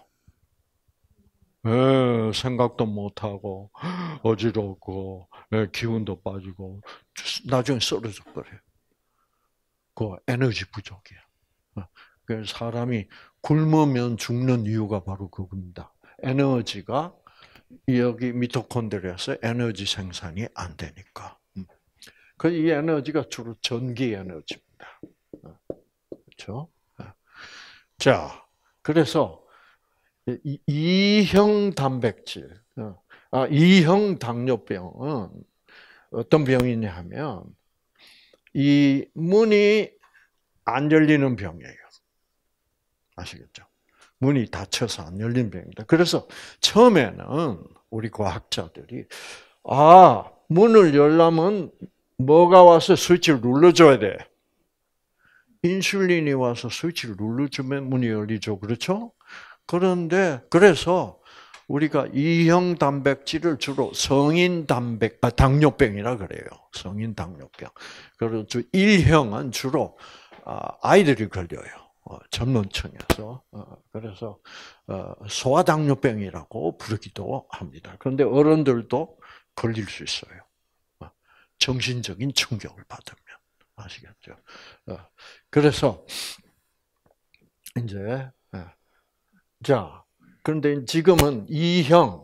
에, 생각도 못하고, 어지럽고, 에, 기운도 빠지고, 나중에 쓰러져 버려요. 그 에너지 부족이야. 그래서 사람이 굶으면 죽는 이유가 바로 그겁니다. 에너지가 여기 미토콘드리아에서 에너지 생산이 안 되니까. 그 이 에너지가 주로 전기 에너지입니다. 그렇죠? 자, 그래서 이형 단백질, 아, 이형 당뇨병은 어떤 병이냐 하면 이 문이 안 열리는 병이에요. 아시겠죠? 문이 닫혀서 안 열린 병입니다. 그래서 처음에는 우리 과학자들이 아, 문을 열려면 뭐가 와서 스위치를 눌러줘야 돼. 인슐린이 와서 스위치를 눌러주면 문이 열리죠. 그렇죠? 그런데 그래서 우리가 이형 단백질을 주로 성인 단백, 아, 당뇨병이라 그래요. 성인 당뇨병. 그리고 일형은 주로 아이들이 걸려요. 전문청에서. 그래서 소아당뇨병이라고 부르기도 합니다. 그런데 어른들도 걸릴 수 있어요. 정신적인 충격을 받으면. 아시겠죠? 그래서 이제 자, 그런데 지금은 이형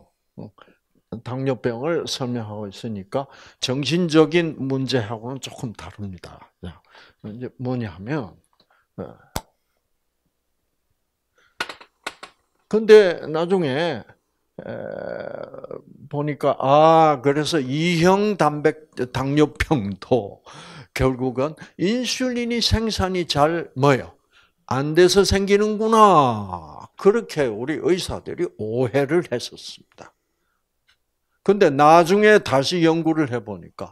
당뇨병을 설명하고 있으니까 정신적인 문제하고는 조금 다릅니다. 이제 뭐냐면, 근데 나중에 보니까 아 그래서 이형 단백 당뇨병도 결국은 인슐린이 생산이 잘 뭐요? 안 돼서 생기는구나. 그렇게 우리 의사들이 오해를 했었습니다. 근데 나중에 다시 연구를 해보니까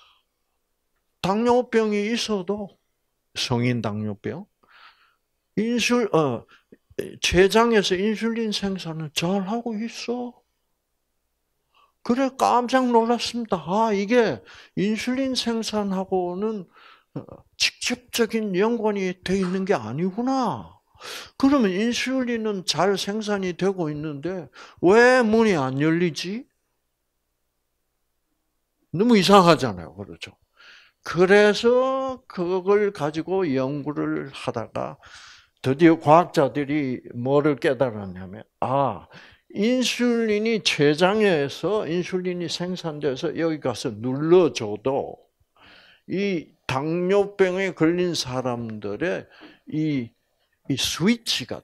당뇨병이 있어도 성인 당뇨병, 인슐 어 췌장에서 인슐린 생산을 잘 하고 있어. 그래 깜짝 놀랐습니다. 아 이게 인슐린 생산하고는 직접적인 연관이 돼 있는 게 아니구나. 그러면 인슐린은 잘 생산이 되고 있는데 왜 문이 안 열리지? 너무 이상하잖아요. 그렇죠? 그래서 그걸 가지고 연구를 하다가 드디어 과학자들이 뭐를 깨달았냐면, 아, 인슐린이 췌장에서 인슐린이 생산돼서 여기 가서 눌러줘도 이 당뇨병에 걸린 사람들의 이, 이 스위치가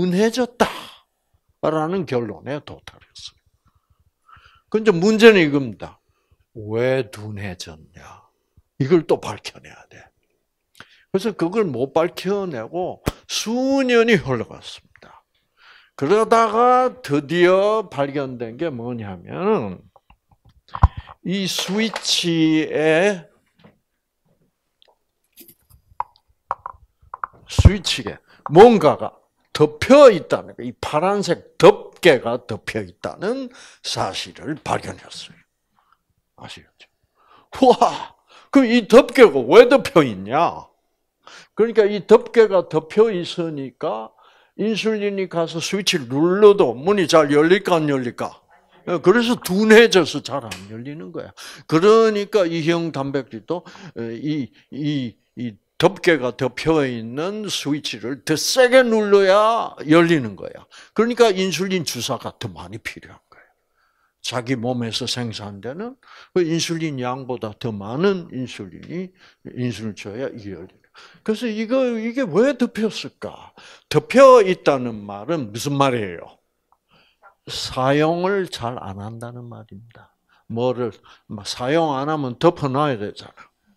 둔해졌다라는 결론에 도달했어요. 근데 문제는 이겁니다. 왜 둔해졌냐? 이걸 또 밝혀내야 돼. 그래서 그걸 못 밝혀내고 수년이 흘러갔습니다. 그러다가 드디어 발견된 게 뭐냐면, 이 스위치에, 스위치에 뭔가가 덮여 있다는 거, 이 파란색 덮개가 덮여 있다는 사실을 발견했어요. 아시겠죠? 와! 그럼 이 덮개가 왜 덮여 있냐? 그러니까 이 덮개가 덮여 있으니까 인슐린이 가서 스위치를 눌러도 문이 잘 열릴까 안 열릴까? 그래서 둔해져서 잘 안 열리는 거야. 그러니까 이 형 단백질도 이, 이, 이 덮개가 덮여 있는 스위치를 더 세게 눌러야 열리는 거야. 그러니까 인슐린 주사가 더 많이 필요한 거예요. 자기 몸에서 생산되는 그 인슐린 양보다 더 많은 인슐린이 인슐린을 줘야 이게 열려요. 그래서 이거 이게 왜 덮였을까? 덮여 있다는 말은 무슨 말이에요? 사용을 잘 안 한다는 말입니다. 뭐를 사용 안 하면 덮어놔야 되잖아.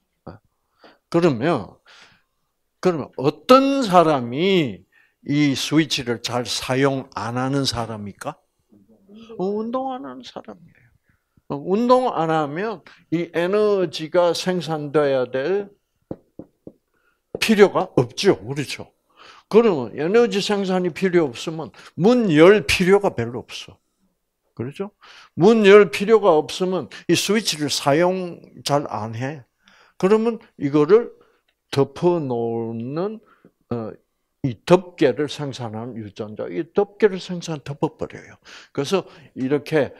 그러면 그러면 어떤 사람이 이 스위치를 잘 사용 안 하는 사람입니까? 운동 안 하는 사람이에요. 운동 안 하면 이 에너지가 생산돼야 될 필요가 없죠. 그렇죠? 그러면 에너지 생산이 필요 없으면 문 열 필요가 별로 없어. 그렇죠? 문 열 필요가 없으면 이 스위치를 사용 잘 안 해. 그러면 이거를 덮어 놓는 이 덮개를 생산하는 유전자, 이 덮개를 생산 덮어버려요. 그래서 이렇게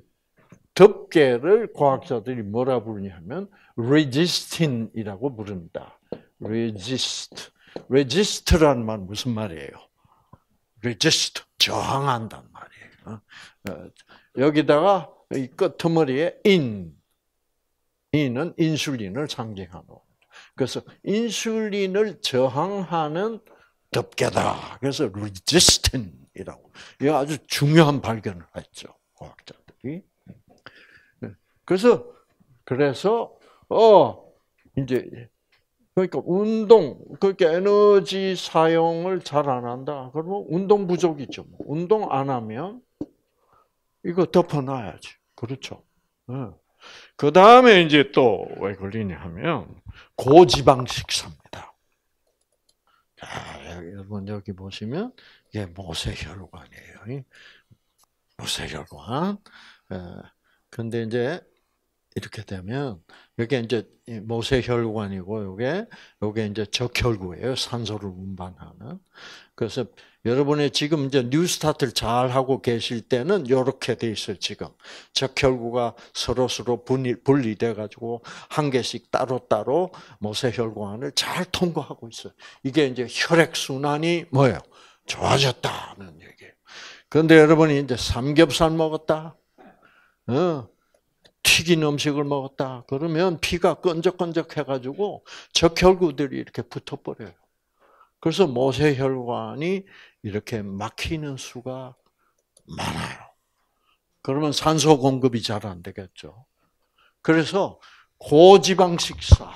덮개를 과학자들이 뭐라 부르냐면 resistin이라고 부릅니다. resist. resist란 말 무슨 말이에요? resist, 저항한단 말이에요. 여기다가 이 끄트머리에 in, in은 인슐린을 상징하는. 그래서 인슐린을 저항하는 덮개다. 그래서 resistin이라고. 이 아주 중요한 발견을 했죠, 과학자들이. 그래서 그래서 어 이제 그러니까 운동, 그러니까 에너지 사용을 잘 안 한다. 그러면 운동 부족이죠. 운동 안 하면 이거 덮어놔야지. 그렇죠. 그 다음에 이제 또 왜 걸리냐 하면 고지방 식사입니다. 자, 여러분 여기 보시면 이게 모세혈관이에요. 모세혈관. 근데 이제 이렇게 되면 여기 이제 모세혈관이고 요게 요게 이제 적혈구예요. 산소를 운반하는. 그래서 여러분의 지금 이제 뉴스타트를 잘 하고 계실 때는 이렇게 돼 있어요. 지금 적혈구가 서로 서로 분리 분리돼 가지고 한 개씩 따로 따로 모세혈관을 잘 통과하고 있어요. 이게 이제 혈액 순환이 뭐예요? 좋아졌다는 얘기예요. 그런데 여러분이 이제 삼겹살 먹었다. 어. 튀긴 음식을 먹었다. 그러면 피가 끈적끈적해가지고 적혈구들이 이렇게 붙어버려요. 그래서 모세혈관이 이렇게 막히는 수가 많아요. 그러면 산소 공급이 잘 안 되겠죠. 그래서 고지방 식사,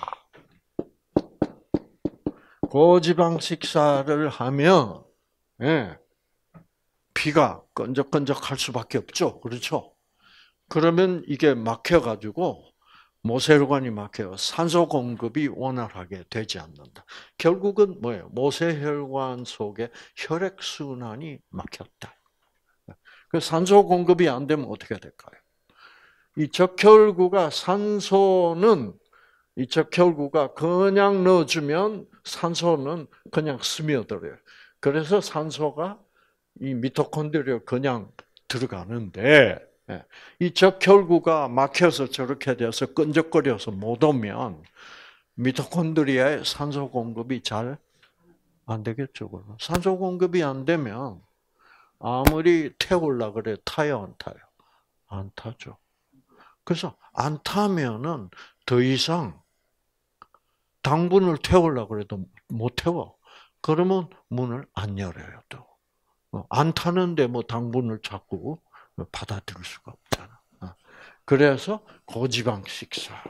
고지방 식사를 하면 예, 피가 끈적끈적할 수밖에 없죠. 그렇죠? 그러면 이게 막혀가지고 모세혈관이 막혀요. 산소 공급이 원활하게 되지 않는다. 결국은 뭐예요? 모세혈관 속에 혈액 순환이 막혔다. 그 산소 공급이 안 되면 어떻게 될까요? 이 적혈구가 산소는 이 적혈구가 그냥 넣어주면 산소는 그냥 스며들어요. 그래서 산소가 이 미토콘드리아 그냥 들어가는데. 예. 이 적혈구가 막혀서 저렇게 돼서 끈적거려서 못 오면 미토콘드리아에 산소 공급이 잘 안 되겠죠. 그러면. 산소 공급이 안 되면 아무리 태우려 그래 타요, 안 타요? 안 타죠. 그래서 안 타면은 더 이상 당분을 태우려고 그래도 못 태워. 그러면 문을 안 열어요, 또. 안 타는데 뭐 당분을 자꾸 받아들일 수가 없잖아. 그래서 고지방 식사,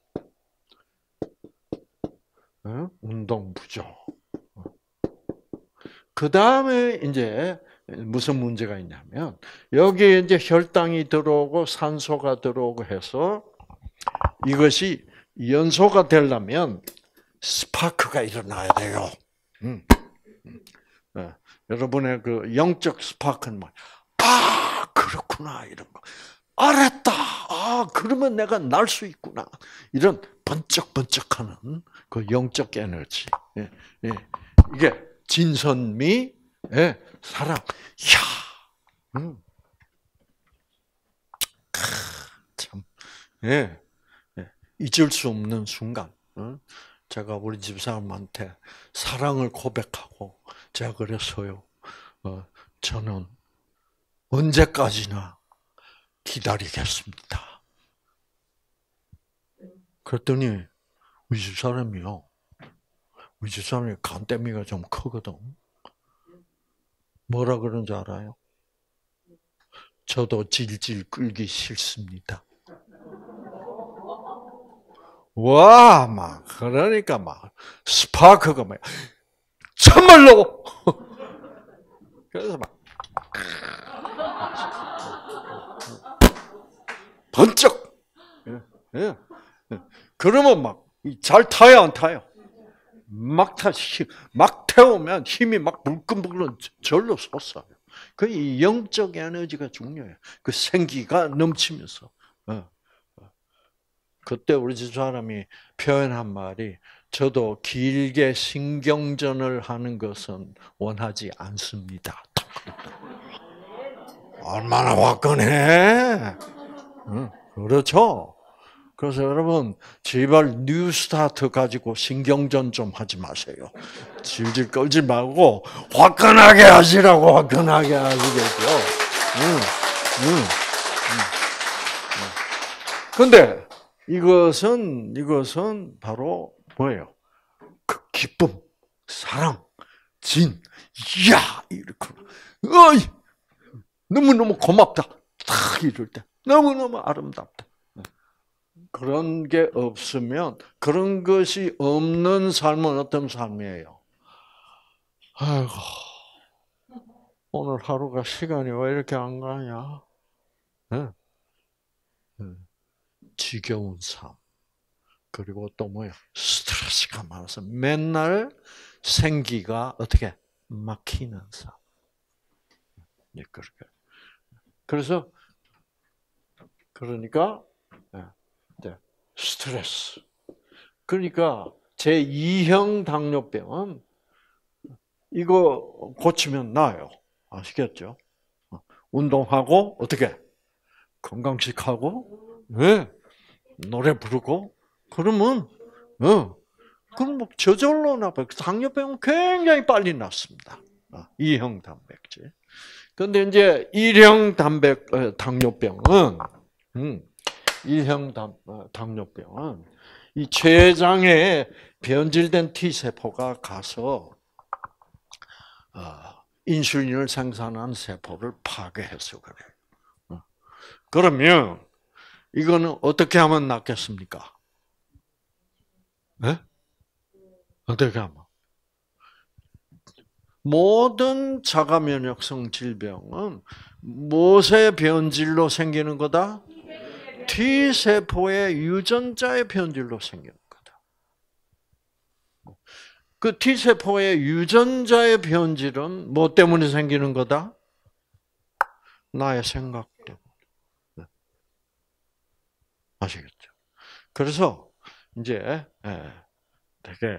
운동 부족. 그 다음에 이제 무슨 문제가 있냐면 여기에 이제 혈당이 들어오고 산소가 들어오고 해서 이것이 연소가 되려면 스파크가 일어나야 돼요. 음. 네. 여러분의 그 영적 스파크는 뭐, 아, 그렇구나, 이런 거. 알았다. 아, 그러면 내가 날 수 있구나. 이런 번쩍번쩍하는 그 영적 에너지. 예, 예. 이게 진선미, 예, 사랑. 야, 음. 참, 예, 예. 잊을 수 없는 순간. 어? 제가 우리 집사람한테 사랑을 고백하고, 제가 그랬어요. 어, 저는 언제까지나 기다리겠습니다. 그랬더니 우리 집사람이요. 우리 집사람이 간때미가 좀 크거든. 뭐라 그런 줄 알아요? 저도 질질 끌기 싫습니다. 와, 막 그러니까 막 스파크가 막 참말로. 그래서 막 번쩍. 예, 예. 그러면 막 잘 타요, 안 타요? 막 타, 막 태우면 힘이 막 불끈불끈 절로 솟아요. 그 영적 에너지가 중요해요. 그 생기가 넘치면서. 그때 우리 집 사람이 표현한 말이 저도 길게 신경전을 하는 것은 원하지 않습니다. 얼마나 화끈해. 그렇죠. 그래서 여러분 제발 뉴스타트 가지고 신경전 좀 하지 마세요. 질질 끌지 말고 화끈하게 하시라고. 화끈하게 하시겠죠. 응, 응, 응. 근데 이것은 이것은 바로 뭐예요? 그 기쁨, 사랑, 진, 야 이렇게, 어이 너무 너무 고맙다. 딱 이럴 때 너무 너무 아름답다. 그런 게 없으면 그런 것이 없는 삶은 어떤 삶이에요? 아이고 오늘 하루가 시간이 왜 이렇게 안 가냐? 네. 네. 지겨운 삶. 그리고 또 뭐예요? 스트레스가 많아서 맨날 생기가 어떻게 막히는 삶. 네, 그렇게. 그래서 그러니까 네, 스트레스. 그러니까 제이형 당뇨병은 이거 고치면 나아요. 아시겠죠? 운동하고 어떻게 건강식하고 네, 노래 부르고 그러면 어 그럼 뭐 저절로 나빠요. 당뇨병은 굉장히 빨리 낫습니다. 이형 단백질. 근데 이제 일형 단백 당뇨병은 음, 일형 당뇨병은 이 췌장에 변질된 T 세포가 가서 인슐린을 생산하는 세포를 파괴해서 그래요. 그러면 이거는 어떻게 하면 낫겠습니까? 네? 어떻게 하면? 모든 자가 면역성 질병은 무엇의 변질로 생기는 거다? T 세포의 유전자의 변질로 생기는 거다. 그 T 세포의 유전자의 변질은 뭐 때문에 생기는 거다? 나의 생각 때문에. 아시겠죠? 그래서 이제 되게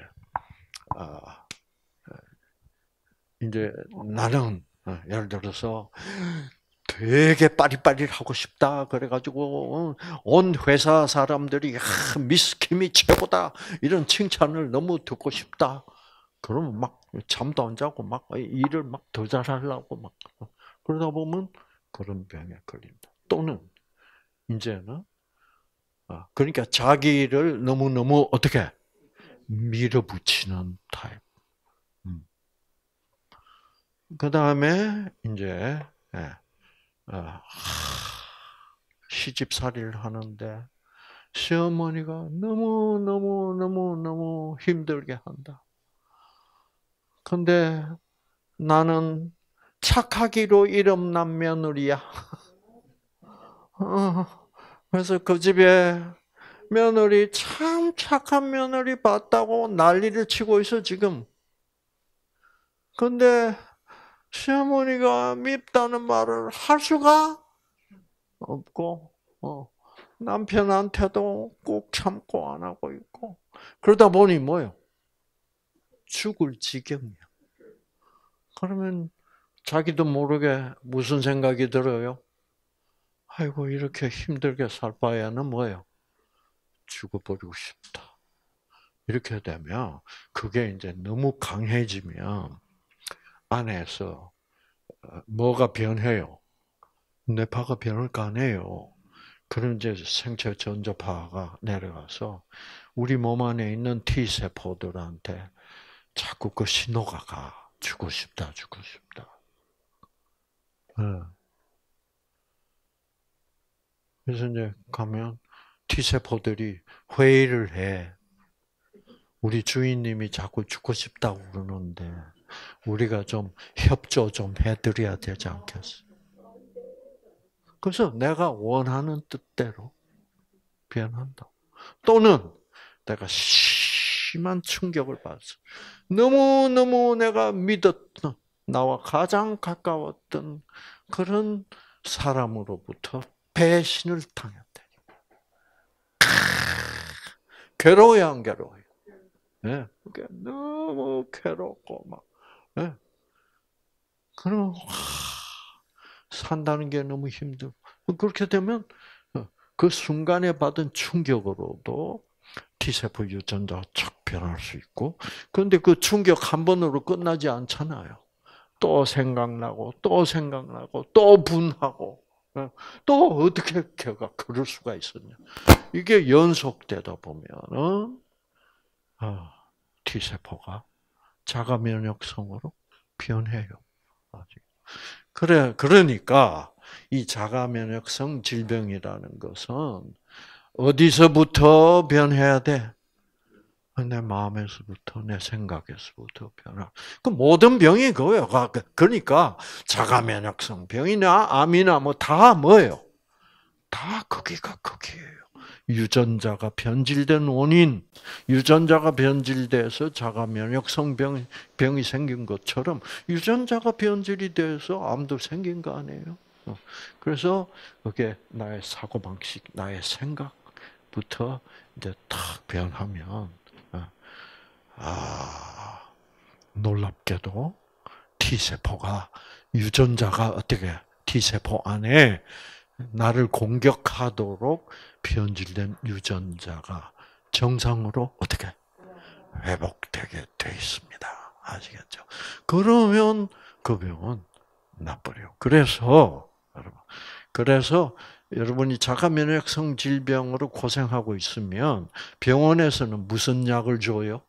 이제 나는 예를 들어서 되게 빠릿빠릿 하고 싶다. 그래가지고 온 회사 사람들이 아, 미스 킴이 최고다. 이런 칭찬을 너무 듣고 싶다. 그러면 막 잠도 안 자고 막 일을 막 더 잘하려고 막 그러다 보면 그런 병에 걸린다. 또는 이제는 그러니까 자기를 너무 너무 어떻게 밀어붙이는 타입. 음. 그 다음에 이제 예, 어, 시집살이를 하는데 시어머니가 너무 너무 너무 너무 힘들게 한다. 근데 나는 착하기로 이름난 며느리야. 어, 그래서 그 집에 며느리 참 착한 며느리 봤다고 난리를 치고 있어 지금. 근데 시어머니가 밉다는 말을 할 수가 없고, 어, 남편한테도 꼭 참고 안 하고 있고, 그러다 보니 뭐요? 죽을 지경이야. 그러면 자기도 모르게 무슨 생각이 들어요? 아이고, 이렇게 힘들게 살 바에는 뭐예요? 죽어버리고 싶다. 이렇게 되면, 그게 이제 너무 강해지면, 안에서 뭐가 변해요? 뇌파가 변할 거 아니에요. 그런 이제 생체 전조파가 내려가서 우리 몸 안에 있는 T 세포들한테 자꾸 그 신호가 가. 주고 싶다, 주고 싶다. 그래서 이제 가면 T 세포들이 회의를 해. 우리 주인님이 자꾸 죽고 싶다고 그러는데 우리가 좀 협조 좀 해드려야 되지 않겠어? 그래서 내가 원하는 뜻대로 변한다. 또는 내가 심한 충격을 받았어. 너무너무 내가 믿었던, 나와 가장 가까웠던 그런 사람으로부터 배신을 당했대. 괴로워요, 안 괴로워요? 네. 너무 괴롭고, 막. 네. 그럼, 산다는 게 너무 힘들고. 그렇게 되면, 그 순간에 받은 충격으로도 T세포 유전자가 착 변할 수 있고, 그런데 그 충격 한 번으로 끝나지 않잖아요. 또 생각나고, 또 생각나고, 또 분하고, 또 어떻게 걔가 그럴 수가 있었냐. 이게 연속되다 보면은, T세포가 자가 면역성으로 변해요. 그래, 그러니까, 이 자가 면역성 질병이라는 것은 어디서부터 변해야 돼? 내 마음에서부터, 내 생각에서부터 변화. 그 모든 병이 그거예요. 그러니까 자가 면역성 병이나 암이나 뭐 다 뭐예요? 다 거기가 거기에요. 유전자가 변질된 원인, 유전자가 변질돼서 자가 면역성 병, 병이 생긴 것처럼 유전자가 변질이 돼서 암도 생긴 거 아니에요? 그래서 그게 나의 사고 방식, 나의 생각부터 이제 탁 변하면 아 놀랍게도 T세포가 유전자가 어떻게 T세포 안에 나를 공격하도록 변질된 유전자가 정상으로 어떻게 회복되게 돼 있습니다. 아시겠죠? 그러면 그 병은 나버려요. 그래서 여러분, 그래서 여러분이 자가 면역성 질병으로 고생하고 있으면 병원에서는 무슨 약을 줘요?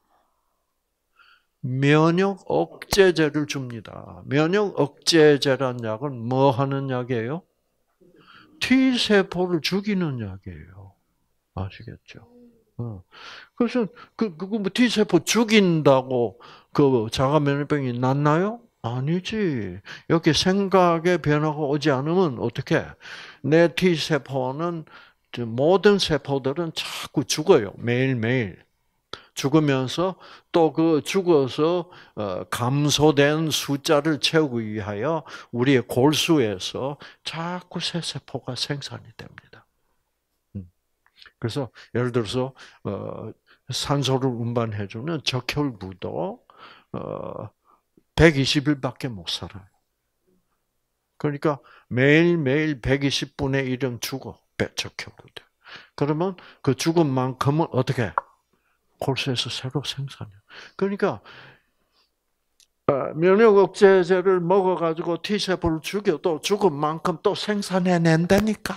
면역 억제제를 줍니다. 면역 억제제란 약은 뭐 하는 약이에요? T세포를 죽이는 약이에요. 아시겠죠? 어. 그래서 그 그거 뭐 T세포 죽인다고 그 자가 면역병이 낫나요? 아니지. 여기 생각의 변화가 오지 않으면 어떻게? 내 T세포는 모든 세포들은 자꾸 죽어요. 매일매일. 죽으면서 또 그 죽어서 감소된 숫자를 채우기 위하여 우리의 골수에서 자꾸 새 세포가 생산이 됩니다. 그래서 예를 들어서 산소를 운반해주는 적혈구도 백이십 일밖에 못 살아요. 그러니까 매일매일 백이십 분의 일은 죽어. 적혈구들. 그러면 그 죽은 만큼은 어떻게? 골수에서 새로 생산해. 그러니까 면역 억제제를 먹어가지고 T세포를 죽여도 죽은 만큼 또 생산해낸다니까.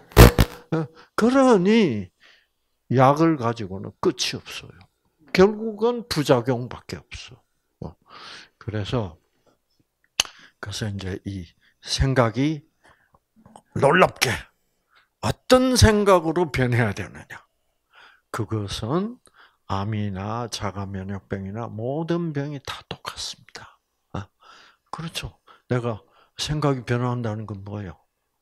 그러니 약을 가지고는 끝이 없어요. 결국은 부작용밖에 없어. 그래서 그래서 이제 이 생각이 놀랍게 어떤 생각으로 변해야 되느냐? 그것은 암이나 자가면역병이나 모든 병이 다 똑같습니다. 그렇죠. 내가 생각이 변화한다는 건 뭐예요?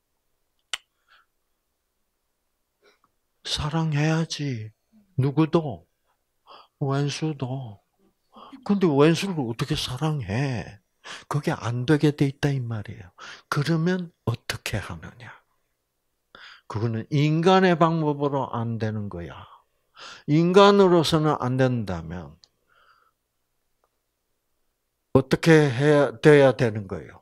사랑해야지. 누구도. 왼수도. 근데 왼수를 어떻게 사랑해? 그게 안 되게 돼 있다 이 말이에요. 그러면 어떻게 하느냐? 그거는 인간의 방법으로 안 되는 거야. 인간으로서는 안 된다면 어떻게 해야 돼야 되는 거예요?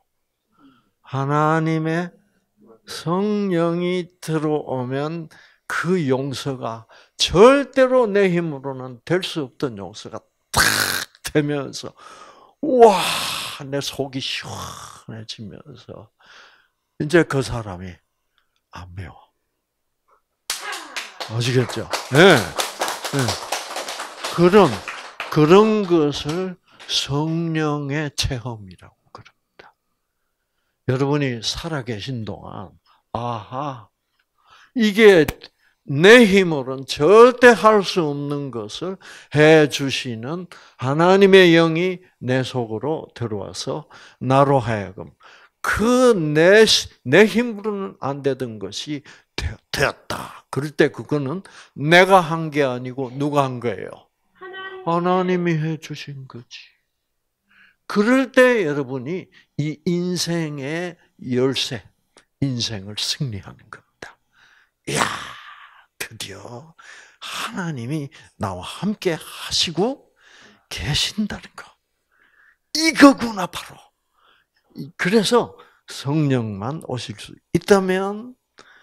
하나님의 성령이 들어오면 그 용서가 절대로 내 힘으로는 될 수 없던 용서가 탁 되면서 와, 내 속이 시원해지면서 이제 그 사람이 안 매워. 아시겠죠? 네. 네. 그런 그런 것을 성령의 체험이라고 그럽니다. 여러분이 살아계신 동안 아하 이게 내 힘으로는 절대 할 수 없는 것을 해 주시는 하나님의 영이 내 속으로 들어와서 나로 하여금 그 내 내 힘으로는 안 되던 것이 되었다. 그럴 때 그거는 내가 한 게 아니고 누가 한 거예요? 하나님이 해 주신 거지. 그럴 때 여러분이 이 인생의 열쇠, 인생을 승리하는 겁니다. 이야, 드디어 하나님이 나와 함께 하시고 계신다는 거. 이거구나, 바로. 그래서 성령만 오실 수 있다면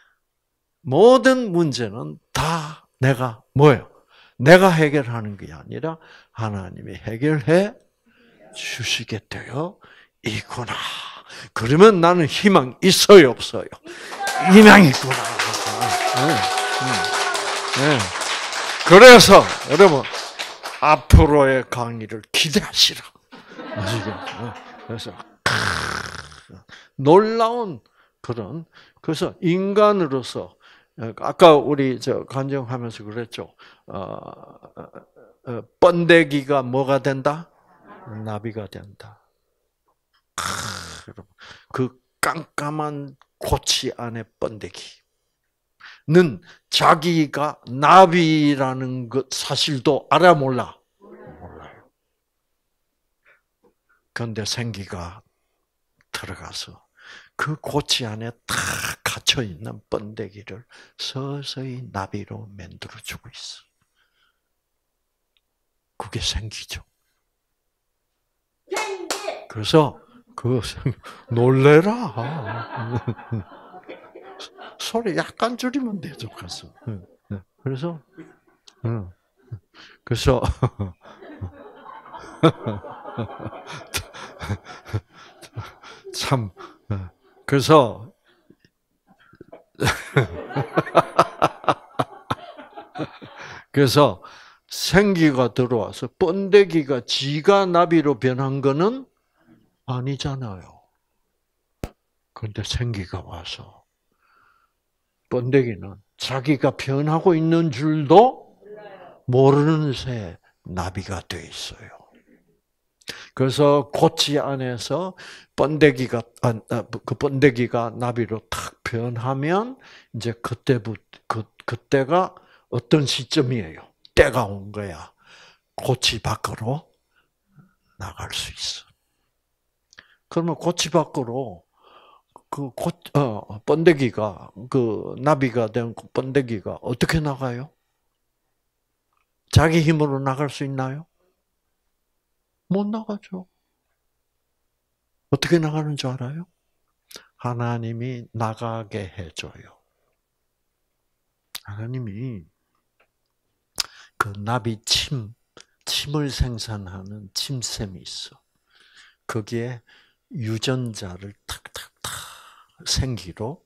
모든 문제는 다 내가 뭐예요? 내가 해결하는 게 아니라 하나님이 해결해 주시게 되어 있구나. 그러면 나는 희망 있어요, 없어요? 희망이 있구나. 네, 네. 그래서 여러분 앞으로의 강의를 기대하시라. 아시겠죠? 그래서 놀라운 그런 그래서 인간으로서 아까 우리 저 간증하면서 그랬죠. 어, 어, 번데기가 뭐가 된다? 나비가 된다. 그 깜깜한 고치 안에 번데기는 자기가 나비라는 것 사실도 알아 몰라? 몰라요. 그런데 생기가 들어가서 그 고치 안에 딱 갇혀 있는 번데기를 서서히 나비로 만들어주고 있어. 그게 생기죠. 그래서 그 놀래라. 소리 약간 줄이면 되죠. 그래서 그래서 그래서 참 그래서 그래서 생기가 들어와서 번데기가 지가 나비로 변한 거는 아니잖아요. 그런데 생기가 와서 번데기는 자기가 변하고 있는 줄도 모르는 새 나비가 돼 있어요. 그래서 고치 안에서 번데기가 그 번데기가 나비로 탁 변하면 이제 그때부터 그 그때가 어떤 시점이에요? 때가 온 거야. 고치 밖으로 나갈 수 있어. 그러면 고치 밖으로 그 고, 어, 번데기가 그 나비가 된 번데기가 어떻게 나가요? 자기 힘으로 나갈 수 있나요? 못 나가죠. 어떻게 나가는 줄 알아요? 하나님이 나가게 해줘요. 하나님이 그 나비 침, 침을 생산하는 침샘이 있어. 거기에 유전자를 탁탁탁 생기로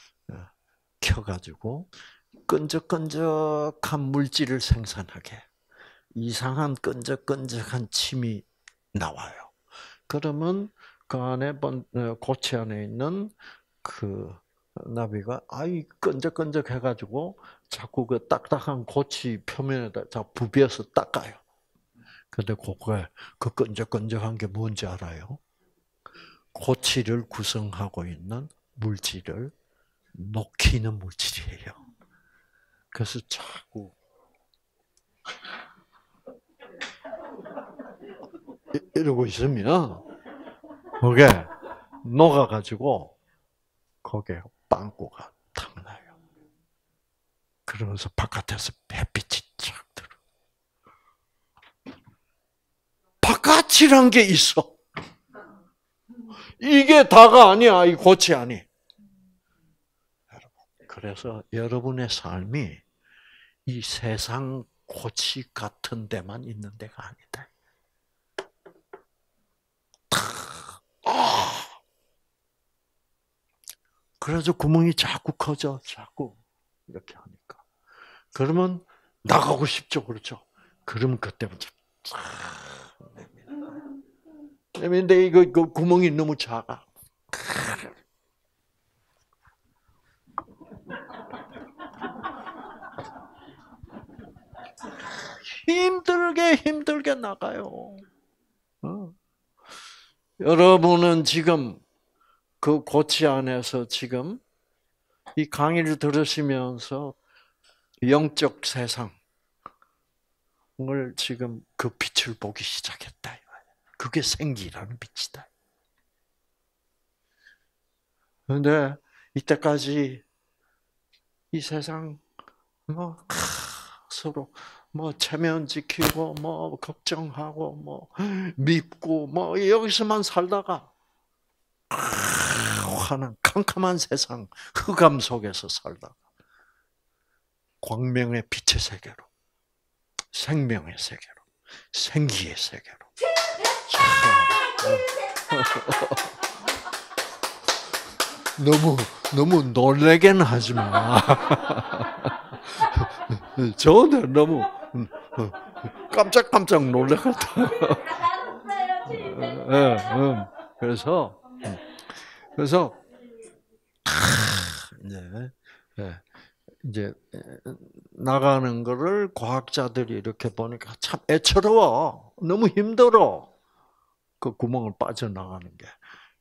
켜가지고 끈적끈적한 물질을 생산하게. 이상한 끈적끈적한 침이 나와요. 그러면 그 안에 고체 안에 있는 그 나비가 아이 끈적끈적 해가지고 자꾸 그 딱딱한 고치 표면에다 자 부비어서 닦아요. 근데 그거에 그 끈적끈적한 게 뭔지 알아요? 고치를 구성하고 있는 물질을 녹이는 물질이에요. 그래서 자꾸 이러고 있으면 그게 녹아가지고 거기에 빵꾸가 탁 나요. 그러면서 바깥에서 햇빛이 쫙 들어. 바깥이란 게 있어. 이게 다가 아니야. 이 고치 아니. 그래서 여러분의 삶이 이 세상 고치 같은 데만 있는 데가 아니다. 아! 그래서 구멍이 자꾸 커져, 자꾸 이렇게 하니까. 그러면 나가고 싶죠, 그렇죠? 그러면 그때부터 내민데 이거 그 구멍이 너무 작아. 힘들게 힘들게 나가요. 어. 여러분은 지금 그 고치 안에서 지금 이 강의를 들으시면서 영적 세상을 지금 그 빛을 보기 시작했다. 그게 생기라는 빛이다. 그런데 이때까지 이 세상 뭐 서로 뭐 체면 지키고 뭐 걱정하고 뭐 밉고 뭐 여기서만 살다가 화는 캄캄한 세상 흑암 속에서 살다가 광명의 빛의 세계로, 생명의 세계로, 생기의 세계로. 너무 너무 놀래게는 하지 마. 저는 너무 깜짝깜짝 놀래갔다. 그래서 그래서 이제 이제 나가는 거를 과학자들이 이렇게 보니까 참 애처로워. 너무 힘들어. 그 구멍을 빠져나가는 게.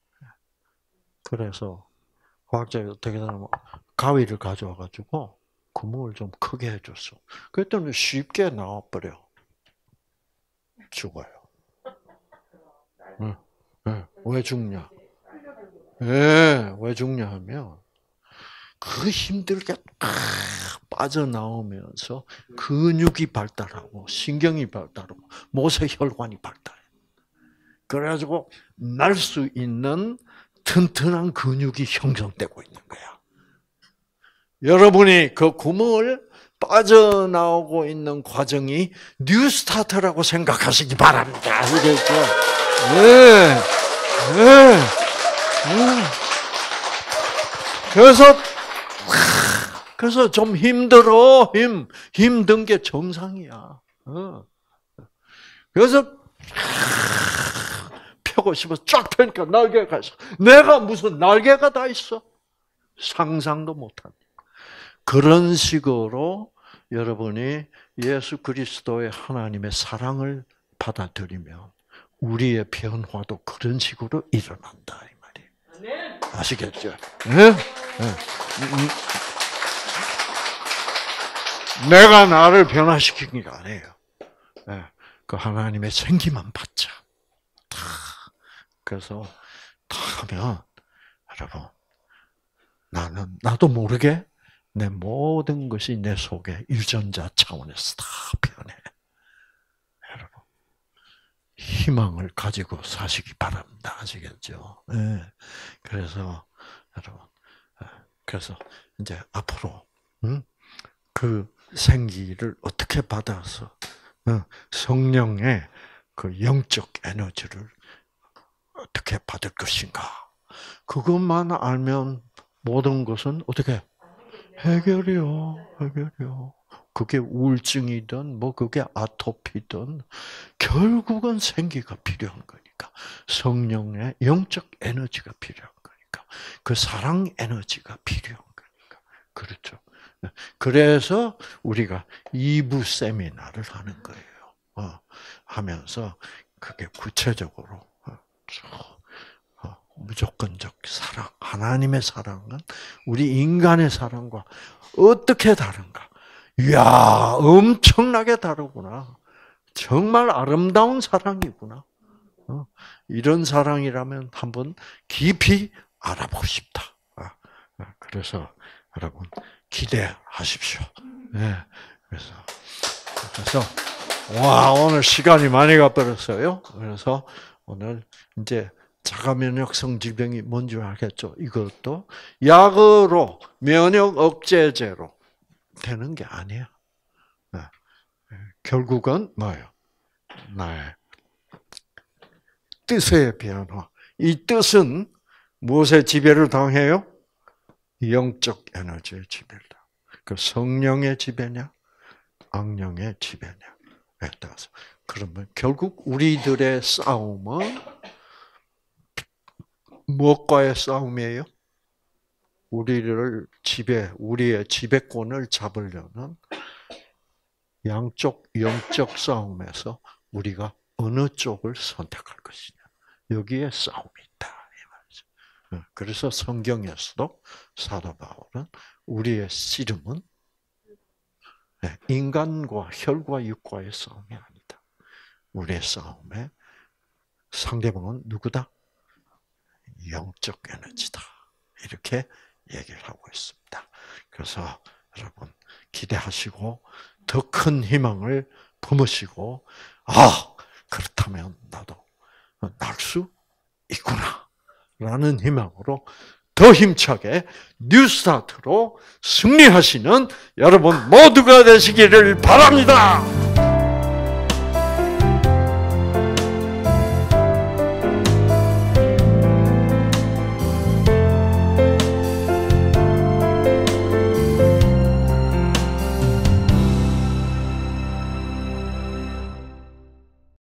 그래서 과학자가 어떻게 하냐면 가위를 가져와 가지고 구멍을 좀 크게 해줬어. 그랬더니 쉽게 나와버려. 죽어요. 응. 응. 왜 죽냐? 예, 왜 죽냐 하면 그 힘들게 빠져나오면서 근육이 발달하고 신경이 발달하고 모세혈관이 발달해. 그래가지고 날 수 있는 튼튼한 근육이 형성되고 있는 거야. 여러분이 그 구멍을 빠져나오고 있는 과정이 뉴스타트라고 생각하시기 바랍니다. 아시겠죠? 네. 네. 네. 그래서 그래서 좀 힘들어. 힘 힘든 게 정상이야. 그래서 펴고 싶어 쫙 펴니까 날개가 있어. 내가 무슨 날개가 다 있어? 상상도 못한. 그런 식으로 여러분이 예수 그리스도의 하나님의 사랑을 받아들이면 우리의 변화도 그런 식으로 일어난다 이 말이에요. 아시겠죠? 네? 네. 내가 나를 변화시킨 게 아니에요. 네. 그 하나님의 생기만 받자. 그래서 다 하면 여러분 나는 나도 모르게 내 모든 것이 내 속에 유전자 차원에서 다 변해. 여러분 희망을 가지고 사시기 바랍니다. 아시겠죠? 네. 그래서 여러분. 그래서 이제 앞으로 음? 그 생기를 어떻게 받아서 성령의 그 영적 에너지를 어떻게 받을 것인가? 그것만 알면 모든 것은 어떻게 해결이요, 해결이요. 그게 우울증이든 뭐 그게 아토피든 결국은 생기가 필요한 거니까 성령의 영적 에너지가 필요한 거니까 그 사랑 에너지가 필요한 거니까 그렇죠. 그래서 우리가 이 부 세미나를 하는 거예요. 어, 하면서 그게 구체적으로 어, 어, 무조건적 사랑, 하나님의 사랑은 우리 인간의 사랑과 어떻게 다른가? 이야, 엄청나게 다르구나. 정말 아름다운 사랑이구나. 어, 이런 사랑이라면 한번 깊이 알아보고 싶다. 아, 그래서 여러분 기대하십시오. 네, 그래서 그래서 와 오늘 시간이 많이 가버렸어요. 그래서 오늘 이제 자가 면역성 질병이 뭔지 알겠죠? 이것도 약으로 면역 억제제로 되는 게 아니야. 네. 결국은 뭐예요? 나의 뜻의 변화. 이 뜻은 무엇에 지배를 당해요? 영적 에너지의 지배를 당. 그 성령의 지배냐, 악령의 지배냐에 따라서. 그러면 결국 우리들의 싸움은 무엇과의 싸움이에요? 우리를 지배, 우리의 지배권을 잡으려는 양쪽 영적 싸움에서 우리가 어느 쪽을 선택할 것이냐. 여기에 싸움이 있다. 이 말이죠. 그래서 성경에서도 사도 바울은 우리의 씨름은 인간과 혈과 육과의 싸움이 아니다. 우리의 싸움의 상대방은 누구다? 영적 에너지다. 이렇게 얘기를 하고 있습니다. 그래서 여러분 기대하시고 더 큰 희망을 품으시고 아 그렇다면 나도 날 수 있구나 라는 희망으로 더 힘차게 뉴스타트로 승리하시는 여러분 모두가 되시기를 바랍니다.